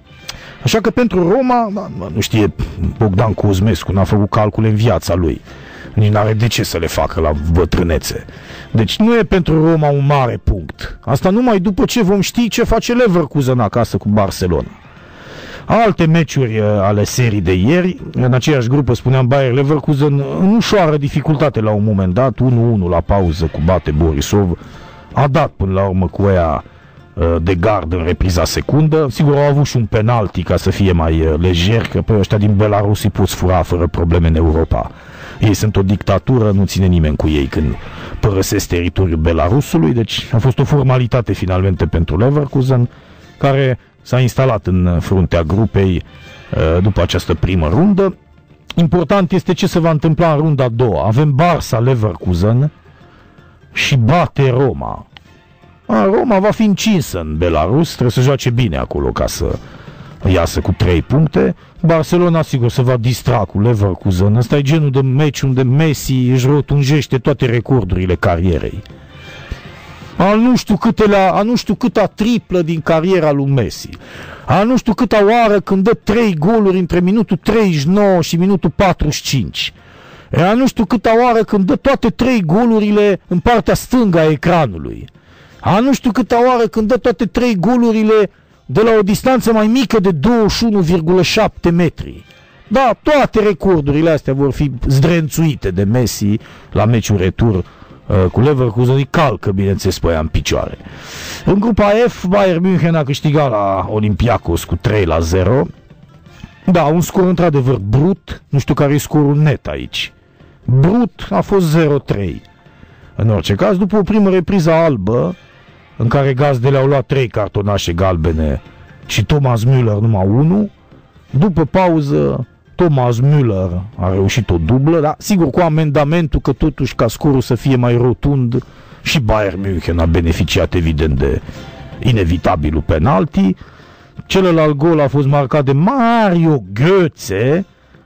S3: Așa că pentru Roma, nu știe Bogdan Cosmescu, n-a făcut calcule în viața lui. Nici n-are de ce să le facă la bătrânețe. Deci nu e pentru Roma un mare punct. Asta numai după ce vom ști ce face Leverkusen acasă cu Barcelona. Alte meciuri ale serii de ieri, în aceeași grupă spuneam Bayer Leverkusen, în ușoară dificultate la un moment dat, 1-1 la pauză cu Bate Borisov, a dat până la urmă cu ea de gard în repriza secundă. Sigur, au avut și un penalti ca să fie mai lejer, că pe ăștia din Belarus îi poți fura fără probleme în Europa. Ei sunt o dictatură, nu ține nimeni cu ei când părăsesc teritoriul Belarusului, deci a fost o formalitate finalmente pentru Leverkusen, care s-a instalat în fruntea grupei după această primă rundă. Important este ce se va întâmpla în runda a doua. Avem Barça Leverkusen și bate Roma. Roma va fi încinsă în Belarus, trebuie să joace bine acolo ca să iasă cu 3 puncte. Barcelona sigur se va distra cu Leverkusen. Ăsta e genul de meci unde Messi își rotunjește toate recordurile carierei. A nu știu câta triplă din cariera lui Messi. A nu știu câta oară când dă 3 goluri între minutul 39 și minutul 45. A nu știu câta oară când dă toate 3 golurile în partea stângă a ecranului. A nu știu câta oară când dă toate 3 golurile de la o distanță mai mică de 21,7 metri. Da, toate recordurile astea vor fi zdrențuite de Messi la meciul retur cu Leverkusen. Îi calcă, bineînțeles, pe ea în picioare. În grupa F, Bayern München a câștigat la Olympiacos cu 3-0. Da, un scor într-adevăr brut. Nu știu care e scorul net aici. Brut a fost 0-3. În orice caz, după o primă repriză albă, în care gazdele au luat 3 cartonașe galbene și Thomas Müller numai 1, după pauză Thomas Müller a reușit o dublă, dar sigur cu amendamentul că totuși ca scorul să fie mai rotund și Bayern München a beneficiat evident de inevitabilul penalti. Celălalt gol a fost marcat de Mario Götze,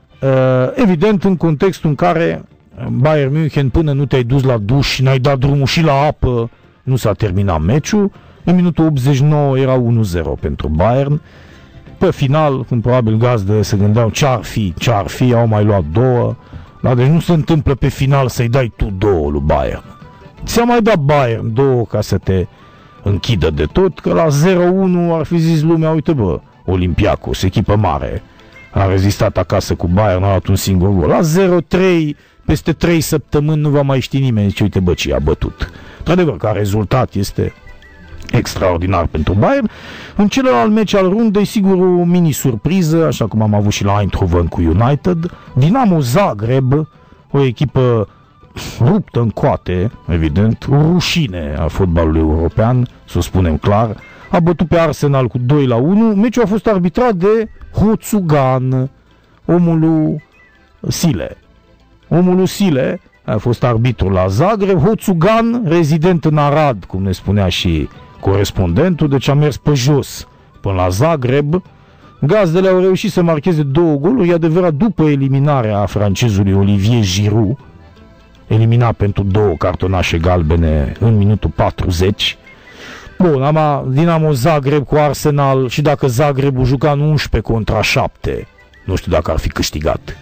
S3: evident în contextul în care Bayern München, până nu te-ai dus la duș și n-ai dat drumul și la apă, nu s-a terminat meciul. În minutul 89 era 1-0 pentru Bayern. Pe final, când probabil gazdele se gândeau ce-ar fi, au mai luat 2. Dar deci nu se întâmplă pe final să-i dai tu 2 lui Bayern. Ți-a mai dat Bayern 2 ca să te închidă de tot, că la 0-1 ar fi zis lumea, uite bă, Olympiacos, echipă mare, a rezistat acasă cu Bayern, a luat un singur gol. La 0-3, peste 3 săptămâni nu va mai ști nimeni, zice, uite bă, ce i-a bătut. Într-adevăr, ca rezultat este extraordinar pentru Bayern. În celălalt meci al rundei, sigur, o mini-surpriză, așa cum am avut și la Eindhoven cu United. Dinamo Zagreb, o echipă ruptă în coate, evident, o rușine a fotbalului european, să o spunem clar, a bătut pe Arsenal cu 2-1. Meciul a fost arbitrat de Hoțugan, omul lui Sile. Omul lui Sile a fost arbitru la Zagreb. Hoțugan, rezident în Arad, cum ne spunea și corespondentul, deci a mers pe jos până la Zagreb. Gazdele au reușit să marcheze 2 goluri, e adevărat, după eliminarea francezului Olivier Giroud, eliminat pentru 2 cartonașe galbene în minutul 40. Bun, Dinamo Zagreb cu Arsenal, și dacă Zagrebul juca în 11 contra 7, nu știu dacă ar fi câștigat.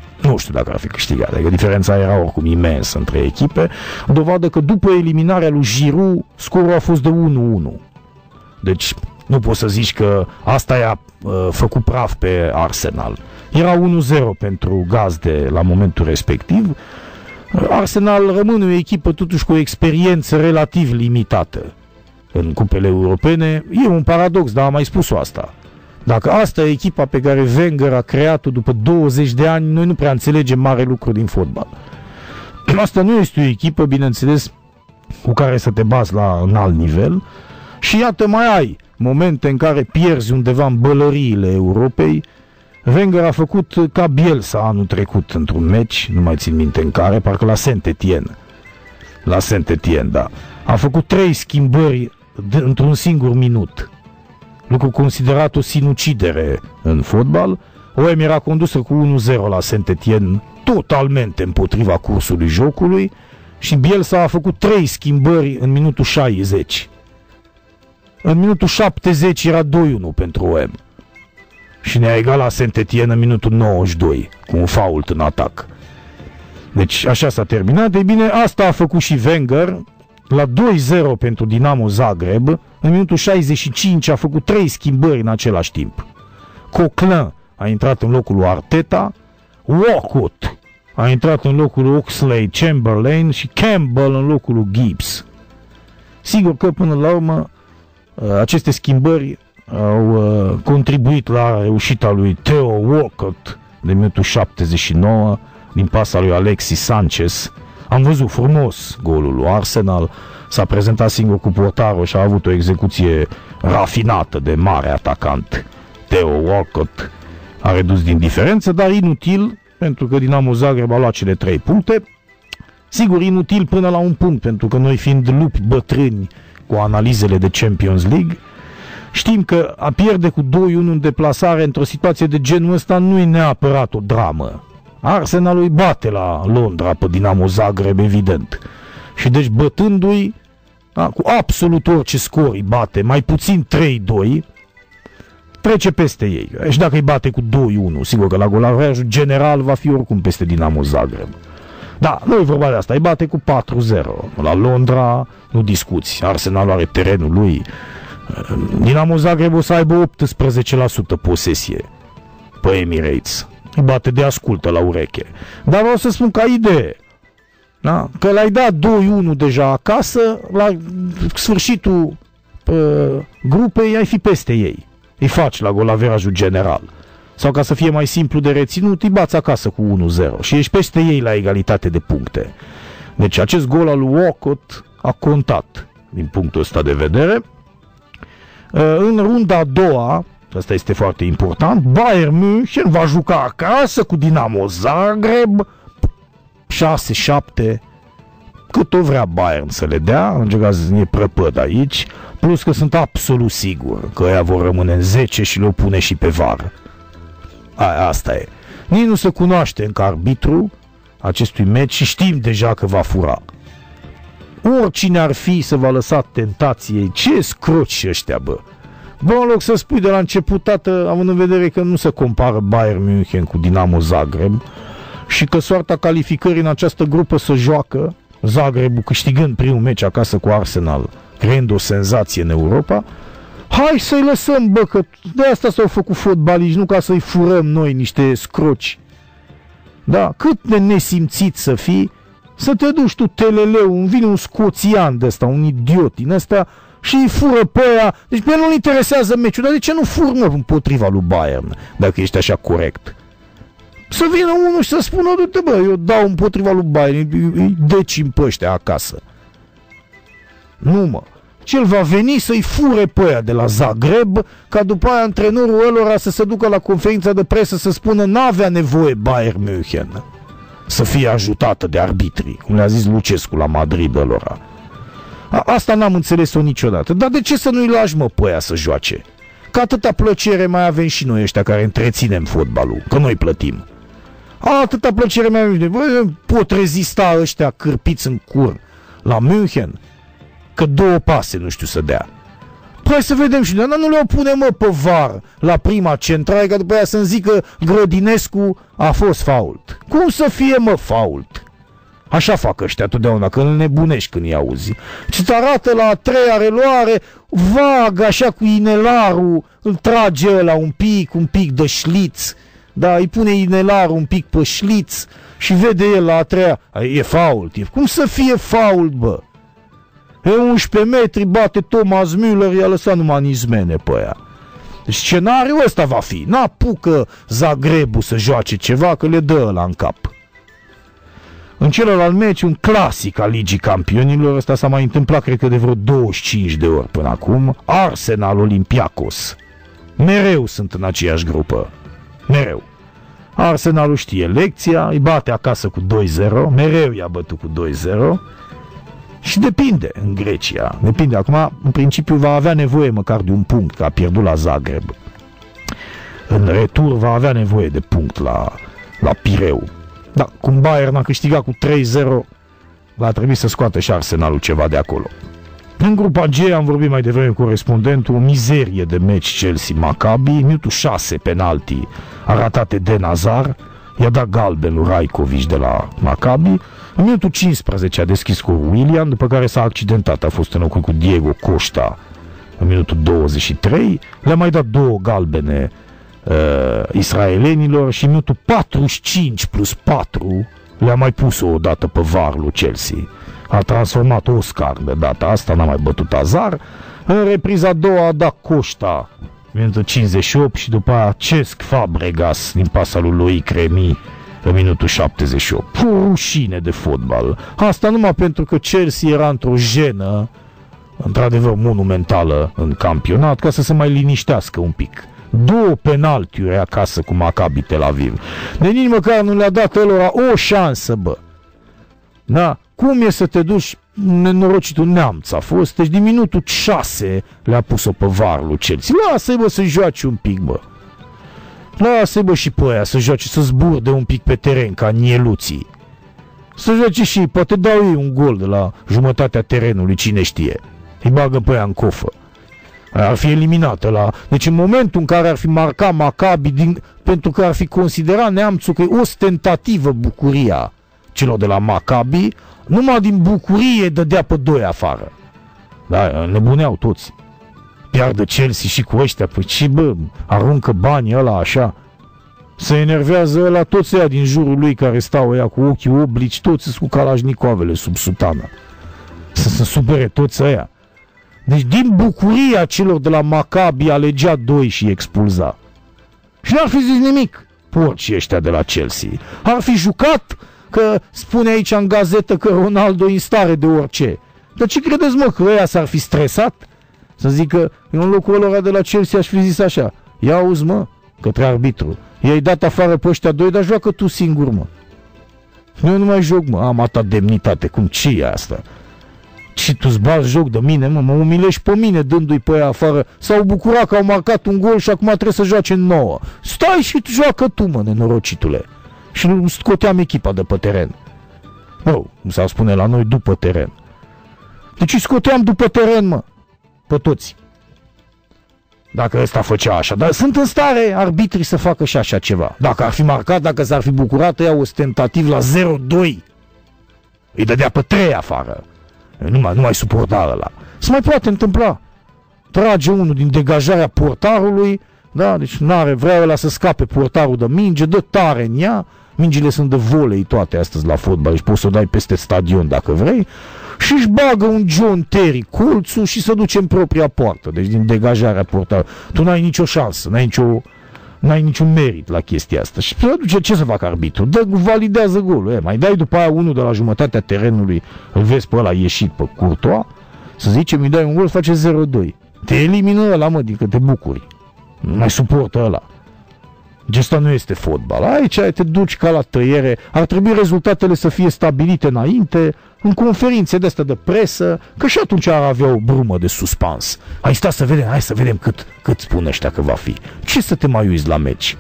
S3: Adică diferența era oricum imensă între echipe. Dovadă că după eliminarea lui Giroud, scorul a fost de 1-1. Deci nu poți să zici că asta i-a făcut praf pe Arsenal. Era 1-0 pentru gazde la momentul respectiv. Arsenal rămâne o echipă totuși cu o experiență relativ limitată în cupele europene. E un paradox, dar am mai spus-o asta. Dacă asta e echipa pe care Wenger a creat-o după 20 de ani, noi nu prea înțelegem mare lucru din fotbal. Asta nu este o echipă, bineînțeles, cu care să te bați la un alt nivel. Și iată, mai ai momente în care pierzi undeva în bălăriile Europei. Wenger a făcut ca Bielsa anul trecut într-un meci, nu mai țin minte în care, parcă la Saint-Étienne. La Saint-Étienne, da. A făcut 3 schimbări într-un singur minut. Lucru considerat o sinucidere în fotbal. OM era condusă cu 1-0 la Saint-Étienne, totalmente împotriva cursului jocului, și Bielsa a făcut 3 schimbări în minutul 60. În minutul 70 era 2-1 pentru OM. Și ne-a egalat Saint-Étienne în minutul 92, cu un fault în atac. Deci așa s-a terminat. Ei bine, asta a făcut și Wenger. La 2-0 pentru Dinamo Zagreb, în minutul 65 a făcut 3 schimbări în același timp. Coquelin a intrat în locul lui Arteta, Walcott a intrat în locul lui Oxlade-Chamberlain și Campbell în locul lui Gibbs. Sigur că până la urmă aceste schimbări au contribuit la reușita lui Theo Walcott de minutul 79 din pasa lui Alexis Sanchez. Am văzut frumos golul lui Arsenal, s-a prezentat singur cu portarul și a avut o execuție rafinată de mare atacant. Theo Walcott a redus din diferență, dar inutil, pentru că Dinamo Zagreb a luat cele 3 puncte. Sigur, inutil până la un punct, pentru că noi fiind lupi bătrâni cu analizele de Champions League, știm că a pierde cu 2-1 în deplasare într-o situație de genul ăsta nu e neapărat o dramă. Arsenal îi bate la Londra pe Dinamo Zagreb, evident. Și deci bătându-i, cu absolut orice scor îi bate, mai puțin 3-2, trece peste ei. Și dacă îi bate cu 2-1, sigur că la golaverajul general va fi oricum peste Dinamo Zagreb. Da, nu e vorba de asta, îi bate cu 4-0. La Londra, nu discuți, Arsenal are terenul lui. Dinamo Zagreb o să aibă 18% posesie pe Emirates. Îi bate de ascultă la ureche. Dar vreau să spun ca idee, da? Că l-ai dat 2-1 deja acasă, la sfârșitul grupei ai fi peste ei. Îi faci la golaverajul general. Sau ca să fie mai simplu de reținut, îi bați acasă cu 1-0 și ești peste ei la egalitate de puncte. Deci acest gol al lui Walcott a contat din punctul ăsta de vedere. În runda a doua, asta este foarte important, Bayern München va juca acasă cu Dinamo Zagreb 6-7, cât o vrea Bayern să le dea, încerca să ne prăpăd aici, plus că sunt absolut sigur că ea vor rămâne în 10 și le-o pune și pe VAR. Asta e. Nici nu se cunoaște încă arbitru acestui meci și știm deja că va fura. Oricine ar fi să va lăsa tentației, ce scroci ăștia, bă? Bă, în loc să spui de la început, tată, având în vedere că nu se compară Bayern München cu Dinamo Zagreb și că soarta calificării în această grupă se joacă, Zagrebul câștigând primul meci acasă cu Arsenal, creând o senzație în Europa, hai să-i lăsăm, bă, că de asta s-au făcut fotbaliști, nu ca să-i furăm noi niște scroci. Da, cât de nesimțit să fii, să te duci tu, teleleu, vine un scoțian de ăsta, un idiot din ăsta și îi fură pe aia. Deci pe el nu-l interesează meciul, dar de ce nu fură împotriva lui Bayern, dacă ești așa corect? Să vină unul și să spună, du-te, bă, eu dau împotriva lui Bayern, îi decim pe ăștia acasă. Nu, mă. El va veni să-i fure pe aia de la Zagreb, ca după aia antrenorul ălora să se ducă la conferința de presă să spună n-avea nevoie Bayern München să fie ajutată de arbitrii, cum le-a zis Lucescu la Madrid ălora. Asta n-am înțeles-o niciodată. Dar de ce să nu-i lași, mă, pe aia să joace? Că atâta plăcere mai avem și noi ăștia care întreținem fotbalul, că noi plătim. Atâta plăcere mai avem. Bă, pot rezista ăștia cârpiți în cur la München? Că 2 pase nu știu să dea. Păi să vedem și noi, dar nu le-o pune, mă, pe VAR la prima centrală, ca după aia să-mi zică Grădinescu a fost fault. Cum să fie, mă, fault? Așa fac ăștia totdeauna, că îl nebunești când îi auzi. Ce-ți arată la a 3-a reluare, vag, așa cu inelarul, îl trage ăla un pic de șliț, da, îi pune inelarul un pic pe șliț și vede el la a 3-a, e fault. Cum să fie fault, bă? E 11 metri, bate Thomas Müller, i-a lăsat numai nizmene pe aia. Scenariul ăsta va fi. N-apucă Zagrebul să joace ceva, că le dă ăla în cap. În celălalt meci, un clasic al Ligii Campionilor, ăsta s-a mai întâmplat, cred că de vreo 25 de ori până acum, Arsenal Olympiacos. Mereu sunt în aceeași grupă. Mereu. Arsenalul știe lecția, îi bate acasă cu 2-0, mereu i-a bătut cu 2-0. Și depinde în Grecia. Depinde. Acum, în principiu, va avea nevoie măcar de un punct, că a pierdut la Zagreb. În retur va avea nevoie de punct la Pireu. Da, cum Bayern a câștigat cu 3-0, va trebui să scoată și Arsenalul ceva de acolo. În grupa G am vorbit mai devreme cu corespondentul, o mizerie de meci Chelsea-Maccabi, minutul 6 penalti aratate de Nazar, i-a dat galben lui Rajkovic de la Maccabi. În minutul 15 a deschis cu Willian, după care s-a accidentat, a fost înlocuit cu Diego Costa în minutul 23. Le-a mai dat 2 galbene israelenilor și minutul 45 plus 4 le-a mai pus-o odată pe VAR lui Chelsea. A transformat Oscar de data asta, n-a mai bătut Hazard. În repriza a doua a dat Costa minutul 58 și după aia Cesc Fabregas din pasa lui Loic Remy în minutul 78. O rușine de fotbal. Asta numai pentru că Chelsea era într-o jenă într-adevăr monumentală în campionat, ca să se mai liniștească un pic. 2 penaltiuri acasă cu Maccabi Tel Aviv. De nici măcar nu le-a dat lor o șansă, bă. Da? Cum e să te duci, nenorocitul Neamț a fost, deci din minutul 6 le-a pus-o pe VAR lui Chelsea. Lasă-i, bă, să joace un pic, bă. Lasă-i, bă, și pe aia să joace, să zburde un pic pe teren ca nieluții. Să joace și poate dau ei un gol de la jumătatea terenului, cine știe. Îi bagă pe aia în cofă. Ar fi eliminată la... Deci în momentul în care ar fi marcat Maccabi, pentru că ar fi considerat Neamțul că e ostentativă bucuria celor de la Maccabi, numai din bucurie dădea pe 2 afară. Da, nebuneau toți. Piardă Chelsea și cu ăștia, păi ce, bă, aruncă banii ăla așa. Se enervează ăla toți ăia din jurul lui care stau ăia cu ochii oblici, toți cu calașnicoavele sub sutană. Să se supere toți ăia. Deci din bucuria celor de la Maccabi alegea 2 și expulza. Și n-ar fi zis nimic porcii ăștia de la Chelsea. Ar fi jucat, că spune aici în gazetă că Ronaldo e în stare de orice. Dar ce credeți, mă, că ăia s-ar fi stresat? Să zică, eu în locul ăla de la Chelsea aș fi zis așa: ia auzi, mă, către arbitru, i-ai dat afară pe ăștia 2, dar joacă tu singur, mă. Eu nu mai joc, mă, am atâta demnitate, cum ce e asta? Și tu-ți bați joc de mine, mă umilești pe mine dându-i pe aia afară. S-au bucurat că au marcat un gol și acum trebuie să joace 9. Stai și joacă tu, mă, nenorocitule. Și nu scoteam echipa de pe teren. Bă, s-ar spune la noi după teren. Deci îi scoteam după teren, mă, pe toți. Dacă ăsta făcea așa. Dar sunt în stare arbitrii să facă și așa ceva. Dacă ar fi marcat, dacă s-ar fi bucurat ăia ostentativ la 0-2, îi dădea pe 3 afară. Nu mai suporta ăla. Se mai poate întâmpla. Trage unul din degajarea portarului, da, deci vrea ăla să scape portarul de minge, dă tare în ea. Mingile sunt de volei toate astăzi la fotbal, deci poți să o dai peste stadion dacă vrei. Și își bagă un John Terry colțul și se duce în propria poartă, deci din degajarea portarului. Tu n-ai nicio șansă, n-ai niciun merit la chestia asta. Și ce să facă arbitru? Validează golul. Mai dai după aia unul de la jumătatea terenului, îl vezi pe ăla ieșit pe Courtois, să zice, mi dai un gol, face 0-2. Te elimină ăla, mă, adică te bucuri. Nu mai suportă ăla. Acesta nu este fotbal. Aici te duci ca la tăiere. Ar trebui rezultatele să fie stabilite înainte, în conferințe de-astea de presă, că și atunci ar avea o brumă de suspans. Hai să vedem cât spun ăștia că va fi. Ce să te mai uiți la meci?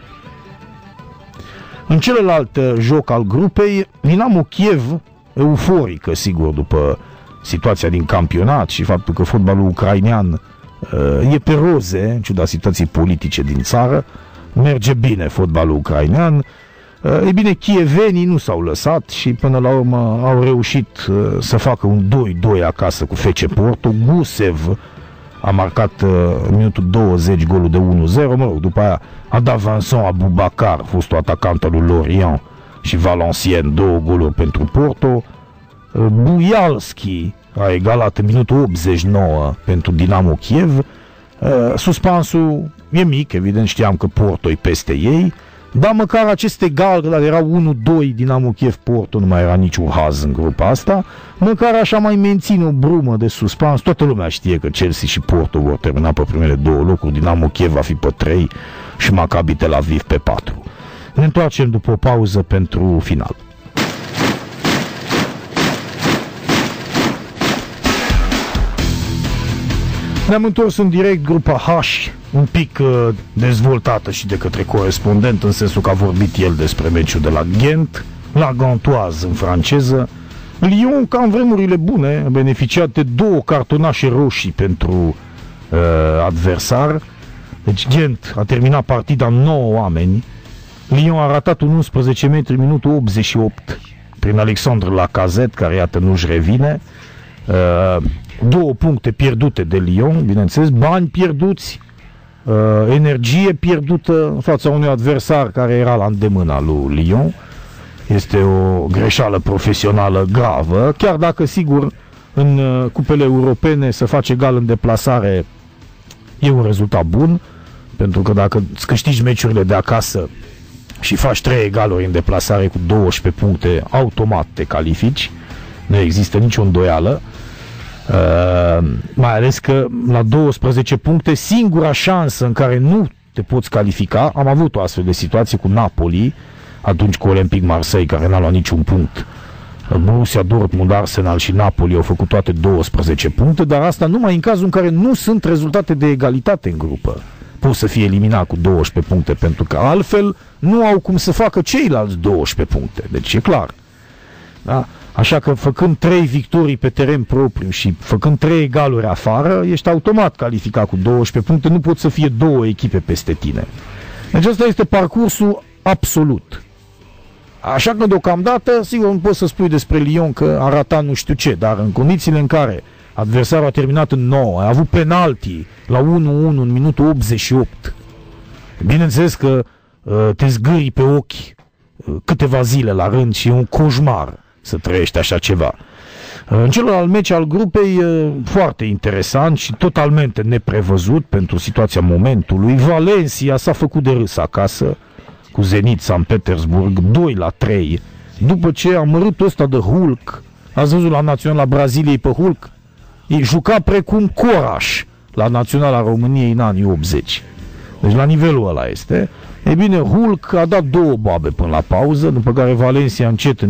S3: În celălalt joc al grupei, Dinamo Kiev, euforică, sigur, după situația din campionat și faptul că fotbalul ucrainean e pe roze, în ciuda situației politice din țară, merge bine fotbalul ucrainean. Ei bine, chievenii nu s-au lăsat și până la urmă au reușit să facă un 2-2 acasă cu FC Porto. Gusev a marcat în minutul 20 golul de 1-0, mă rog, după aia a dat Vincent Aboubakar, fostul atacant al lui Lorient și Valenciennes, 2 goluri pentru Porto. Bujalski a egalat în minutul 89 pentru Dinamo Kiev. Suspansul e mic, evident, știam că Porto e peste ei, dar măcar acest egal, dar era 1-2 Dinamo Kiev-Porto, nu mai era niciun haz în grupa asta, măcar așa mai menține o brumă de suspans. Toată lumea știe că Chelsea și Porto vor termina pe primele 2 locuri, Dinamo Kiev va fi pe 3 și Maccabi Tel Aviv pe 4. Ne întoarcem după o pauză pentru final. Ne-am întors în direct, grupa H, un pic dezvoltată și de către corespondent, în sensul că a vorbit el despre meciul de la Ghent, la Gantoise în franceză. Lyon, ca în vremurile bune, a beneficiat de 2 cartonașe roșii pentru adversar. Deci Ghent a terminat partida 9 oameni. Lyon a ratat un 11 metri, minutul 88, prin Alexandre Lacazette, care iată nu-și revine. 2 puncte pierdute de Lyon, bineînțeles, bani pierduți, energie pierdută în fața unui adversar care era la îndemâna lui Lyon. Este o greșeală profesională gravă, chiar dacă, sigur, în cupele europene să faci egal în deplasare e un rezultat bun, pentru că dacă îți câștigi meciurile de acasă și faci 3 egaluri în deplasare cu 12 puncte, automat te califici, nu există nicio îndoială, mai ales că la 12 puncte, singura șansă în care nu te poți califica, am avut o astfel de situație cu Napoli, atunci cu Olympique Marseille, care n-a luat niciun punct. Borussia Dortmund, Arsenal și Napoli au făcut toate 12 puncte, dar asta numai în cazul în care nu sunt rezultate de egalitate în grupă. Poți să fie eliminat cu 12 puncte, pentru că altfel nu au cum să facă ceilalți 12 puncte. Deci e clar. Da? Așa că făcând 3 victorii pe teren propriu și făcând 3 egaluri afară, ești automat calificat cu 12 puncte, nu pot să fie 2 echipe peste tine. Deci asta este parcursul absolut. Așa că deocamdată, sigur, nu poți să spui despre Lyon că a ratat nu știu ce, dar în condițiile în care adversarul a terminat în 9, a avut penalti la 1-1 în minutul 88, bineînțeles că te zgâri pe ochi câteva zile la rând și e un coșmar să trăiești așa ceva. În celălalt meci al grupei, foarte interesant și totalmente neprevăzut pentru situația momentului, Valencia s-a făcut de râs acasă cu Zenit San Petersburg 2-3, după ce amărâtul ăsta de Hulk, ați văzut la Naționala Braziliei pe Hulk? Ei juca precum Coraș la Naționala României în anii 80. Deci la nivelul ăla este. E bine, Hulk a dat 2 boabe până la pauză, după care Valencia încet,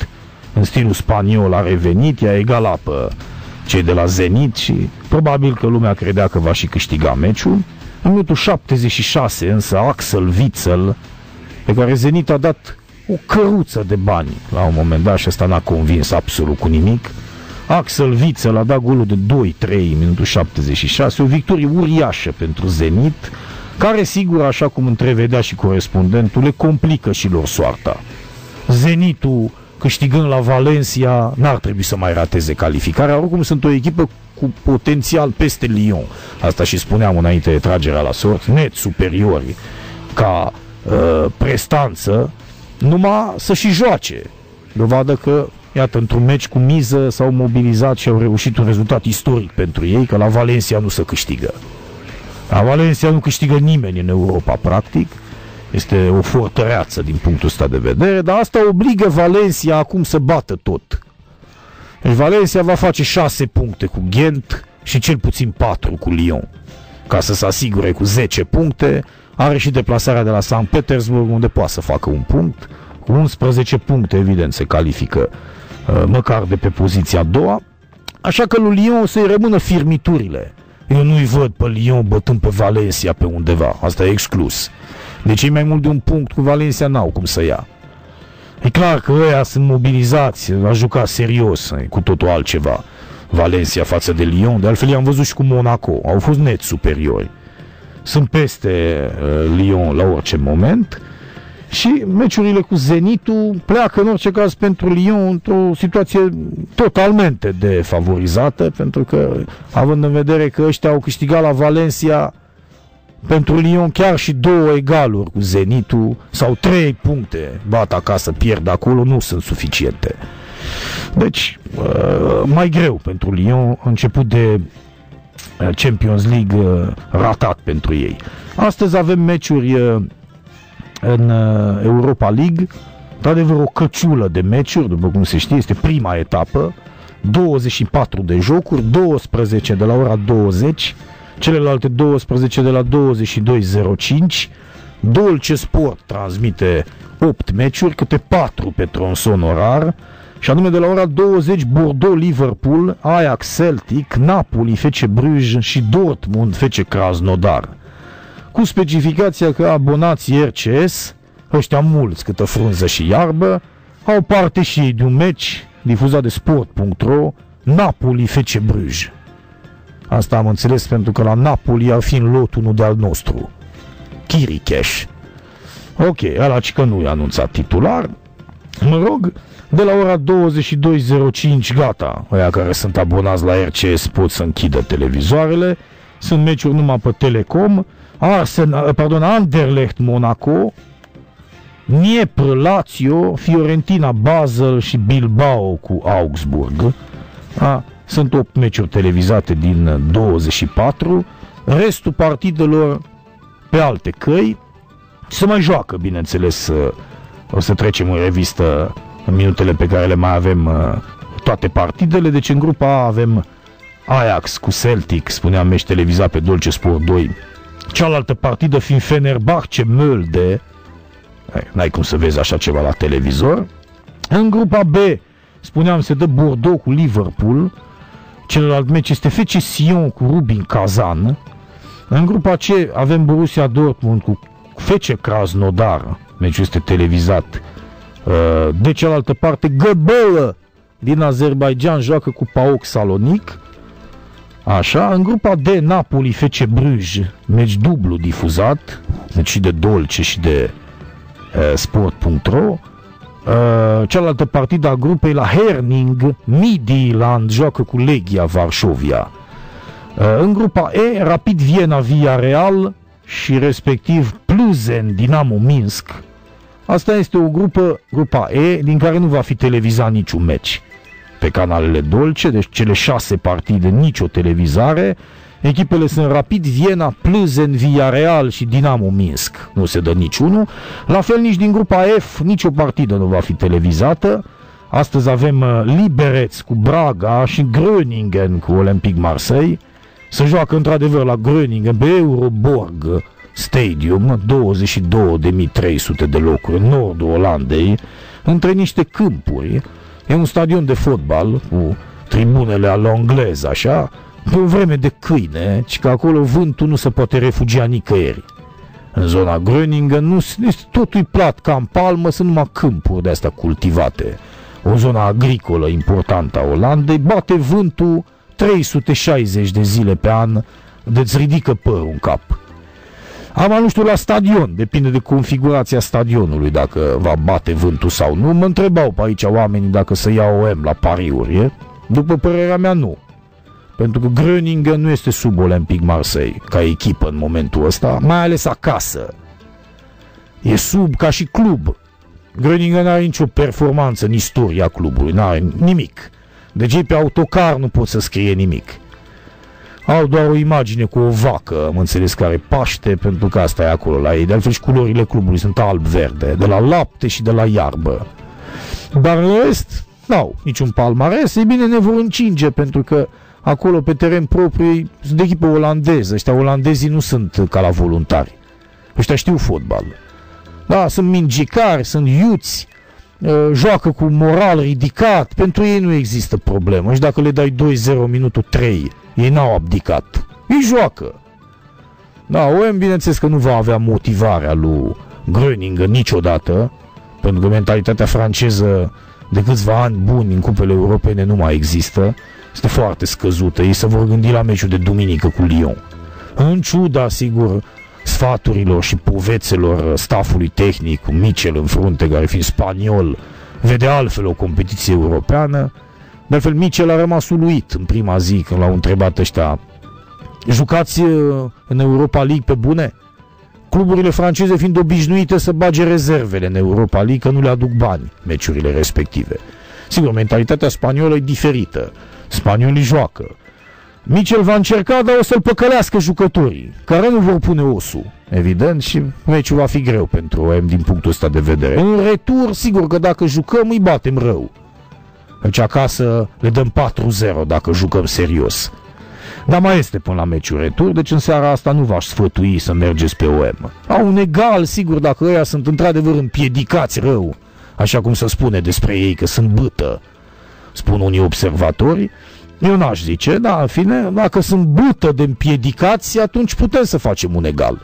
S3: în stilul spaniol, a revenit, i-a egalat pe cei de la Zenit și probabil că lumea credea că va și câștiga meciul. În minutul 76, însă, Axel Witsel, pe care Zenit a dat o căruță de bani la un moment dat și ăsta n-a convins absolut cu nimic. Axel Witsel a dat golul de 2-3 în minutul 76, o victorie uriașă pentru Zenit, care, sigur, așa cum întrevedea și corespondentul, le complică și lor soarta. Zenitul, câștigând la Valencia, n-ar trebui să mai rateze calificarea, oricum sunt o echipă cu potențial peste Lyon. Asta și spuneam înainte de tragerea la sort, net superiori ca prestanță, numai să și joace. Dovadă că, iată, într-un meci cu miză s-au mobilizat și au reușit un rezultat istoric pentru ei, că la Valencia nu se câștigă. La Valencia nu câștigă nimeni în Europa, practic. Este o fortăreață din punctul ăsta de vedere, dar asta obligă Valencia acum să bată tot. Deci Valencia va face 6 puncte cu Ghent și cel puțin 4 cu Lyon. Ca să se asigure cu 10 puncte, are și deplasarea de la San Petersburg, unde poate să facă un punct. Cu 11 puncte, evident, se califică măcar de pe poziția a doua. Așa că lui Lyon o să-i rămână firmiturile. Eu nu-i văd pe Lyon bătând pe Valencia pe undeva. Asta e exclus. Deci cei mai mult de un punct cu Valencia n-au cum să ia. E clar că ăia sunt mobilizați, a jucat serios, cu totul altceva. Valencia față de Lyon, de altfel i-am văzut și cu Monaco, au fost net superiori. Sunt peste Lyon la orice moment și meciurile cu Zenitul pleacă în orice caz pentru Lyon într-o situație totalmente defavorizată, pentru că, având în vedere că ăștia au câștigat la Valencia, pentru Lyon chiar și 2 egaluri cu Zenitul sau 3 puncte bat acasă, pierd acolo, nu sunt suficiente. Deci, mai greu pentru Lyon, început de Champions League ratat pentru ei. Astăzi avem meciuri în Europa League, într-adevăr o căciulă de meciuri, după cum se știe, este prima etapă, 24 de jocuri, 12 de la ora 20, celelalte 12 de la 22.05. Dolce Sport transmite 8 meciuri, câte 4 pe tronson orar, și anume de la ora 20 Bordeaux-Liverpool, Ajax-Celtic, Napoli, FC Bruges și Dortmund, FC Krasnodar. Cu specificația că abonații RCS, ăștia mulți câtă frunză și iarbă, au parte și ei de un meci difuzat de sport.ro, Napoli, FC Bruges. Asta am înțeles pentru că la Napoli ar fi în lot unul de-al nostru, Chiricheș. Ok, ăla că nu i-a anunțat titular. Mă rog, de la ora 22.05 gata, ăia care sunt abonați la RCS pot să închidă televizoarele, sunt meciuri numai pe Telecom, Anderlecht Monaco, Dniepr Lazio, Fiorentina Basel și Bilbao cu Augsburg. Sunt 8 meciuri televizate din 24, restul partidelor pe alte căi. Se mai joacă, bineînțeles, o să trecem în revistă în minutele pe care le mai avem toate partidele. Deci în grupa A avem Ajax cu Celtic, spuneam, meci televizat pe Dolce Sport 2. Cealaltă partidă fiind Fenerbahce Mölde, n-ai cum să vezi așa ceva la televizor. În grupa B, spuneam, se dă Bordeaux cu Liverpool. Celălalt meci este FC Sion cu Rubin Kazan. În grupa C avem Borussia Dortmund cu FC Krasnodar. Meciul este televizat. De cealaltă parte, Găbălă din Azerbaijan joacă cu PAOK Salonic. Așa, în grupa D, Napoli FC Bruges, meci dublu difuzat, deci și de Dolce și de Sport.ro. Cealaltă partidă a grupei la Herning, Midtjylland joacă cu Legia Varșovia. În grupa E, Rapid Viena Villarreal și respectiv Plzeň Dinamo Minsk. Asta este o grupa E, din care nu va fi televizat niciun meci pe canalele Dolce, deci cele 6 partide, nicio televizare. Echipele sunt Rapid Viena, Plzeň, Villarreal și Dinamo Minsk. Nu se dă niciunul. La fel nici din grupa F, nicio partidă nu va fi televizată. Astăzi avem Liberec cu Braga și Groningen cu Olympique Marseille. Se joacă într-adevăr la Groningen pe Euroborg Stadium, 22.300 de locuri în nordul Olandei, între niște câmpuri. E un stadion de fotbal cu tribunele a l'anglaise, așa, pe o vreme de câine, ci că acolo vântul nu se poate refugia nicăieri. În zona Groningen totul e plat ca în palmă, sunt numai câmpuri de-astea cultivate. O zonă agricolă importantă a Olandei, bate vântul 360 de zile pe an, de-ți ridică părul în cap. Nu știu la stadion, depinde de configurația stadionului, dacă va bate vântul sau nu. Mă întrebau pe aici oamenii dacă să iau OM la pariuri. După părerea mea, nu. Pentru că Groningen nu este sub Olympique Marseille ca echipă în momentul ăsta, mai ales acasă. E sub ca și club. Groningen n-are nicio performanță în istoria clubului, n-are nimic. Deci ei pe autocar nu pot să scrie nimic. Au doar o imagine cu o vacă, am înțeles, care paște, pentru că asta e acolo la ei. De altfel și culorile clubului sunt alb-verde, de la lapte și de la iarbă. Dar în rest, n-au niciun palmares. Ei bine, ne vor încinge, pentru că acolo pe teren propriu sunt de echipă olandeză. Ăștia olandezii nu sunt ca la voluntari. Ăștia știu fotbal. Da, sunt mingicari, sunt iuți, joacă cu moral ridicat. Pentru ei nu există problemă. Și dacă le dai 2-0 minutul 3, ei n-au abdicat. Ei joacă. Da, OM bineînțeles că nu va avea motivarea lui Groningen niciodată, pentru că mentalitatea franceză de câțiva ani buni în cupele europene nu mai există. Este foarte scăzută. Ei se vor gândi la meciul de duminică cu Lyon. În ciuda, sigur, sfaturilor și povețelor staffului tehnic, cu Michel în frunte, care fiind spaniol, vede altfel o competiție europeană. De altfel, Michel a rămas uluit în prima zi când l-au întrebat ăștia: jucați în Europa League pe bune? Cluburile franceze fiind obișnuite să bage rezervele în Europa League, că nu le aduc bani meciurile respective. Sigur, mentalitatea spaniolă e diferită. Spaniolii joacă. Michel va încerca, dar o să-l păcălească jucătorii, care nu vor pune osul, evident, și meciul va fi greu pentru OM din punctul ăsta de vedere. În retur, sigur că dacă jucăm, îi batem rău. Deci acasă le dăm 4-0 dacă jucăm serios. Dar mai este până la meciul retur, deci în seara asta nu v-aș sfătui să mergeți pe OM. Au un egal, sigur, dacă ăia sunt într-adevăr împiedicați rău, așa cum se spune despre ei că sunt bâtă, spun unii observatori. Eu n-aș zice, dar în fine, dacă sunt bâtă de împiedicați, atunci putem să facem un egal.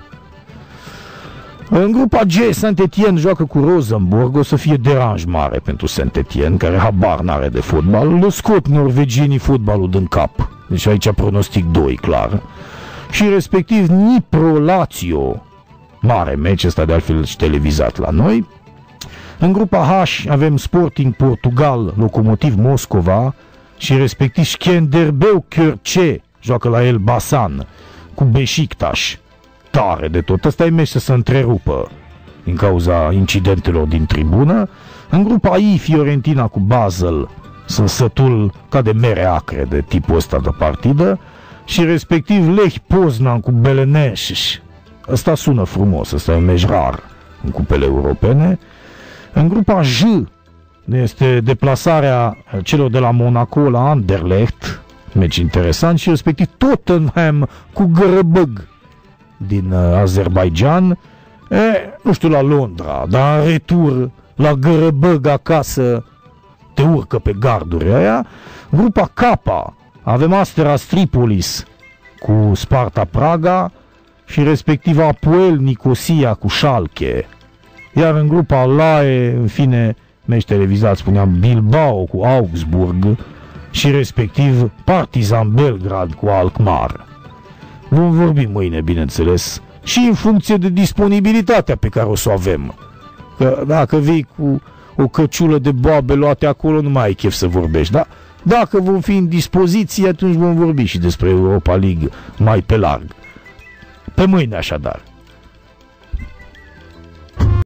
S3: În grupa G, Saint-Étienne joacă cu Rosenborg. O să fie deranj mare pentru Saint-Étienne, care habar n-are de fotbal. Le scot norvegienii fotbalul din cap. Deci aici pronostic 2, clar. Și respectiv Dnipro-Lazio. Mare meci ăsta, de altfel și televizat la noi. În grupa H avem Sporting Portugal, Lokomotiv Moscova și respectiv Skenderbeu Körçe joacă la Elbasan cu Beşiktaş. Tare de tot. Ăsta e meci să se întrerupă din cauza incidentelor din tribună. În grupa I, Fiorentina cu Basel. Sunt sătul ca de mere acre de tipul ăsta de partidă. Și respectiv Lech Poznan cu Belenenses. Ăsta sună frumos, ăsta e un meci rar în cupele europene. În grupa J este deplasarea celor de la Monaco la Anderlecht, meci interesant, și respectiv Tottenham cu Gărăbăg din Azerbaijan. Nu știu la Londra, dar în retur la Gărăbăg acasă te urcă pe garduri aia. Grupa K avem Asteras Tripolis cu Sparta Praga și respectiv Apoel Nicosia cu Schalke. Iar în grupa LAE, în fine, meci televizat, spuneam, Bilbao cu Augsburg și respectiv Partizan Belgrad cu Alkmaar. Vom vorbi mâine, bineînțeles, și în funcție de disponibilitatea pe care o să o avem. Că dacă vii cu o căciulă de boabe luate acolo, nu mai ai chef să vorbești, da? Dacă vom fi în dispoziție, atunci vom vorbi și despre Europa League mai pe larg. Pe mâine, așadar.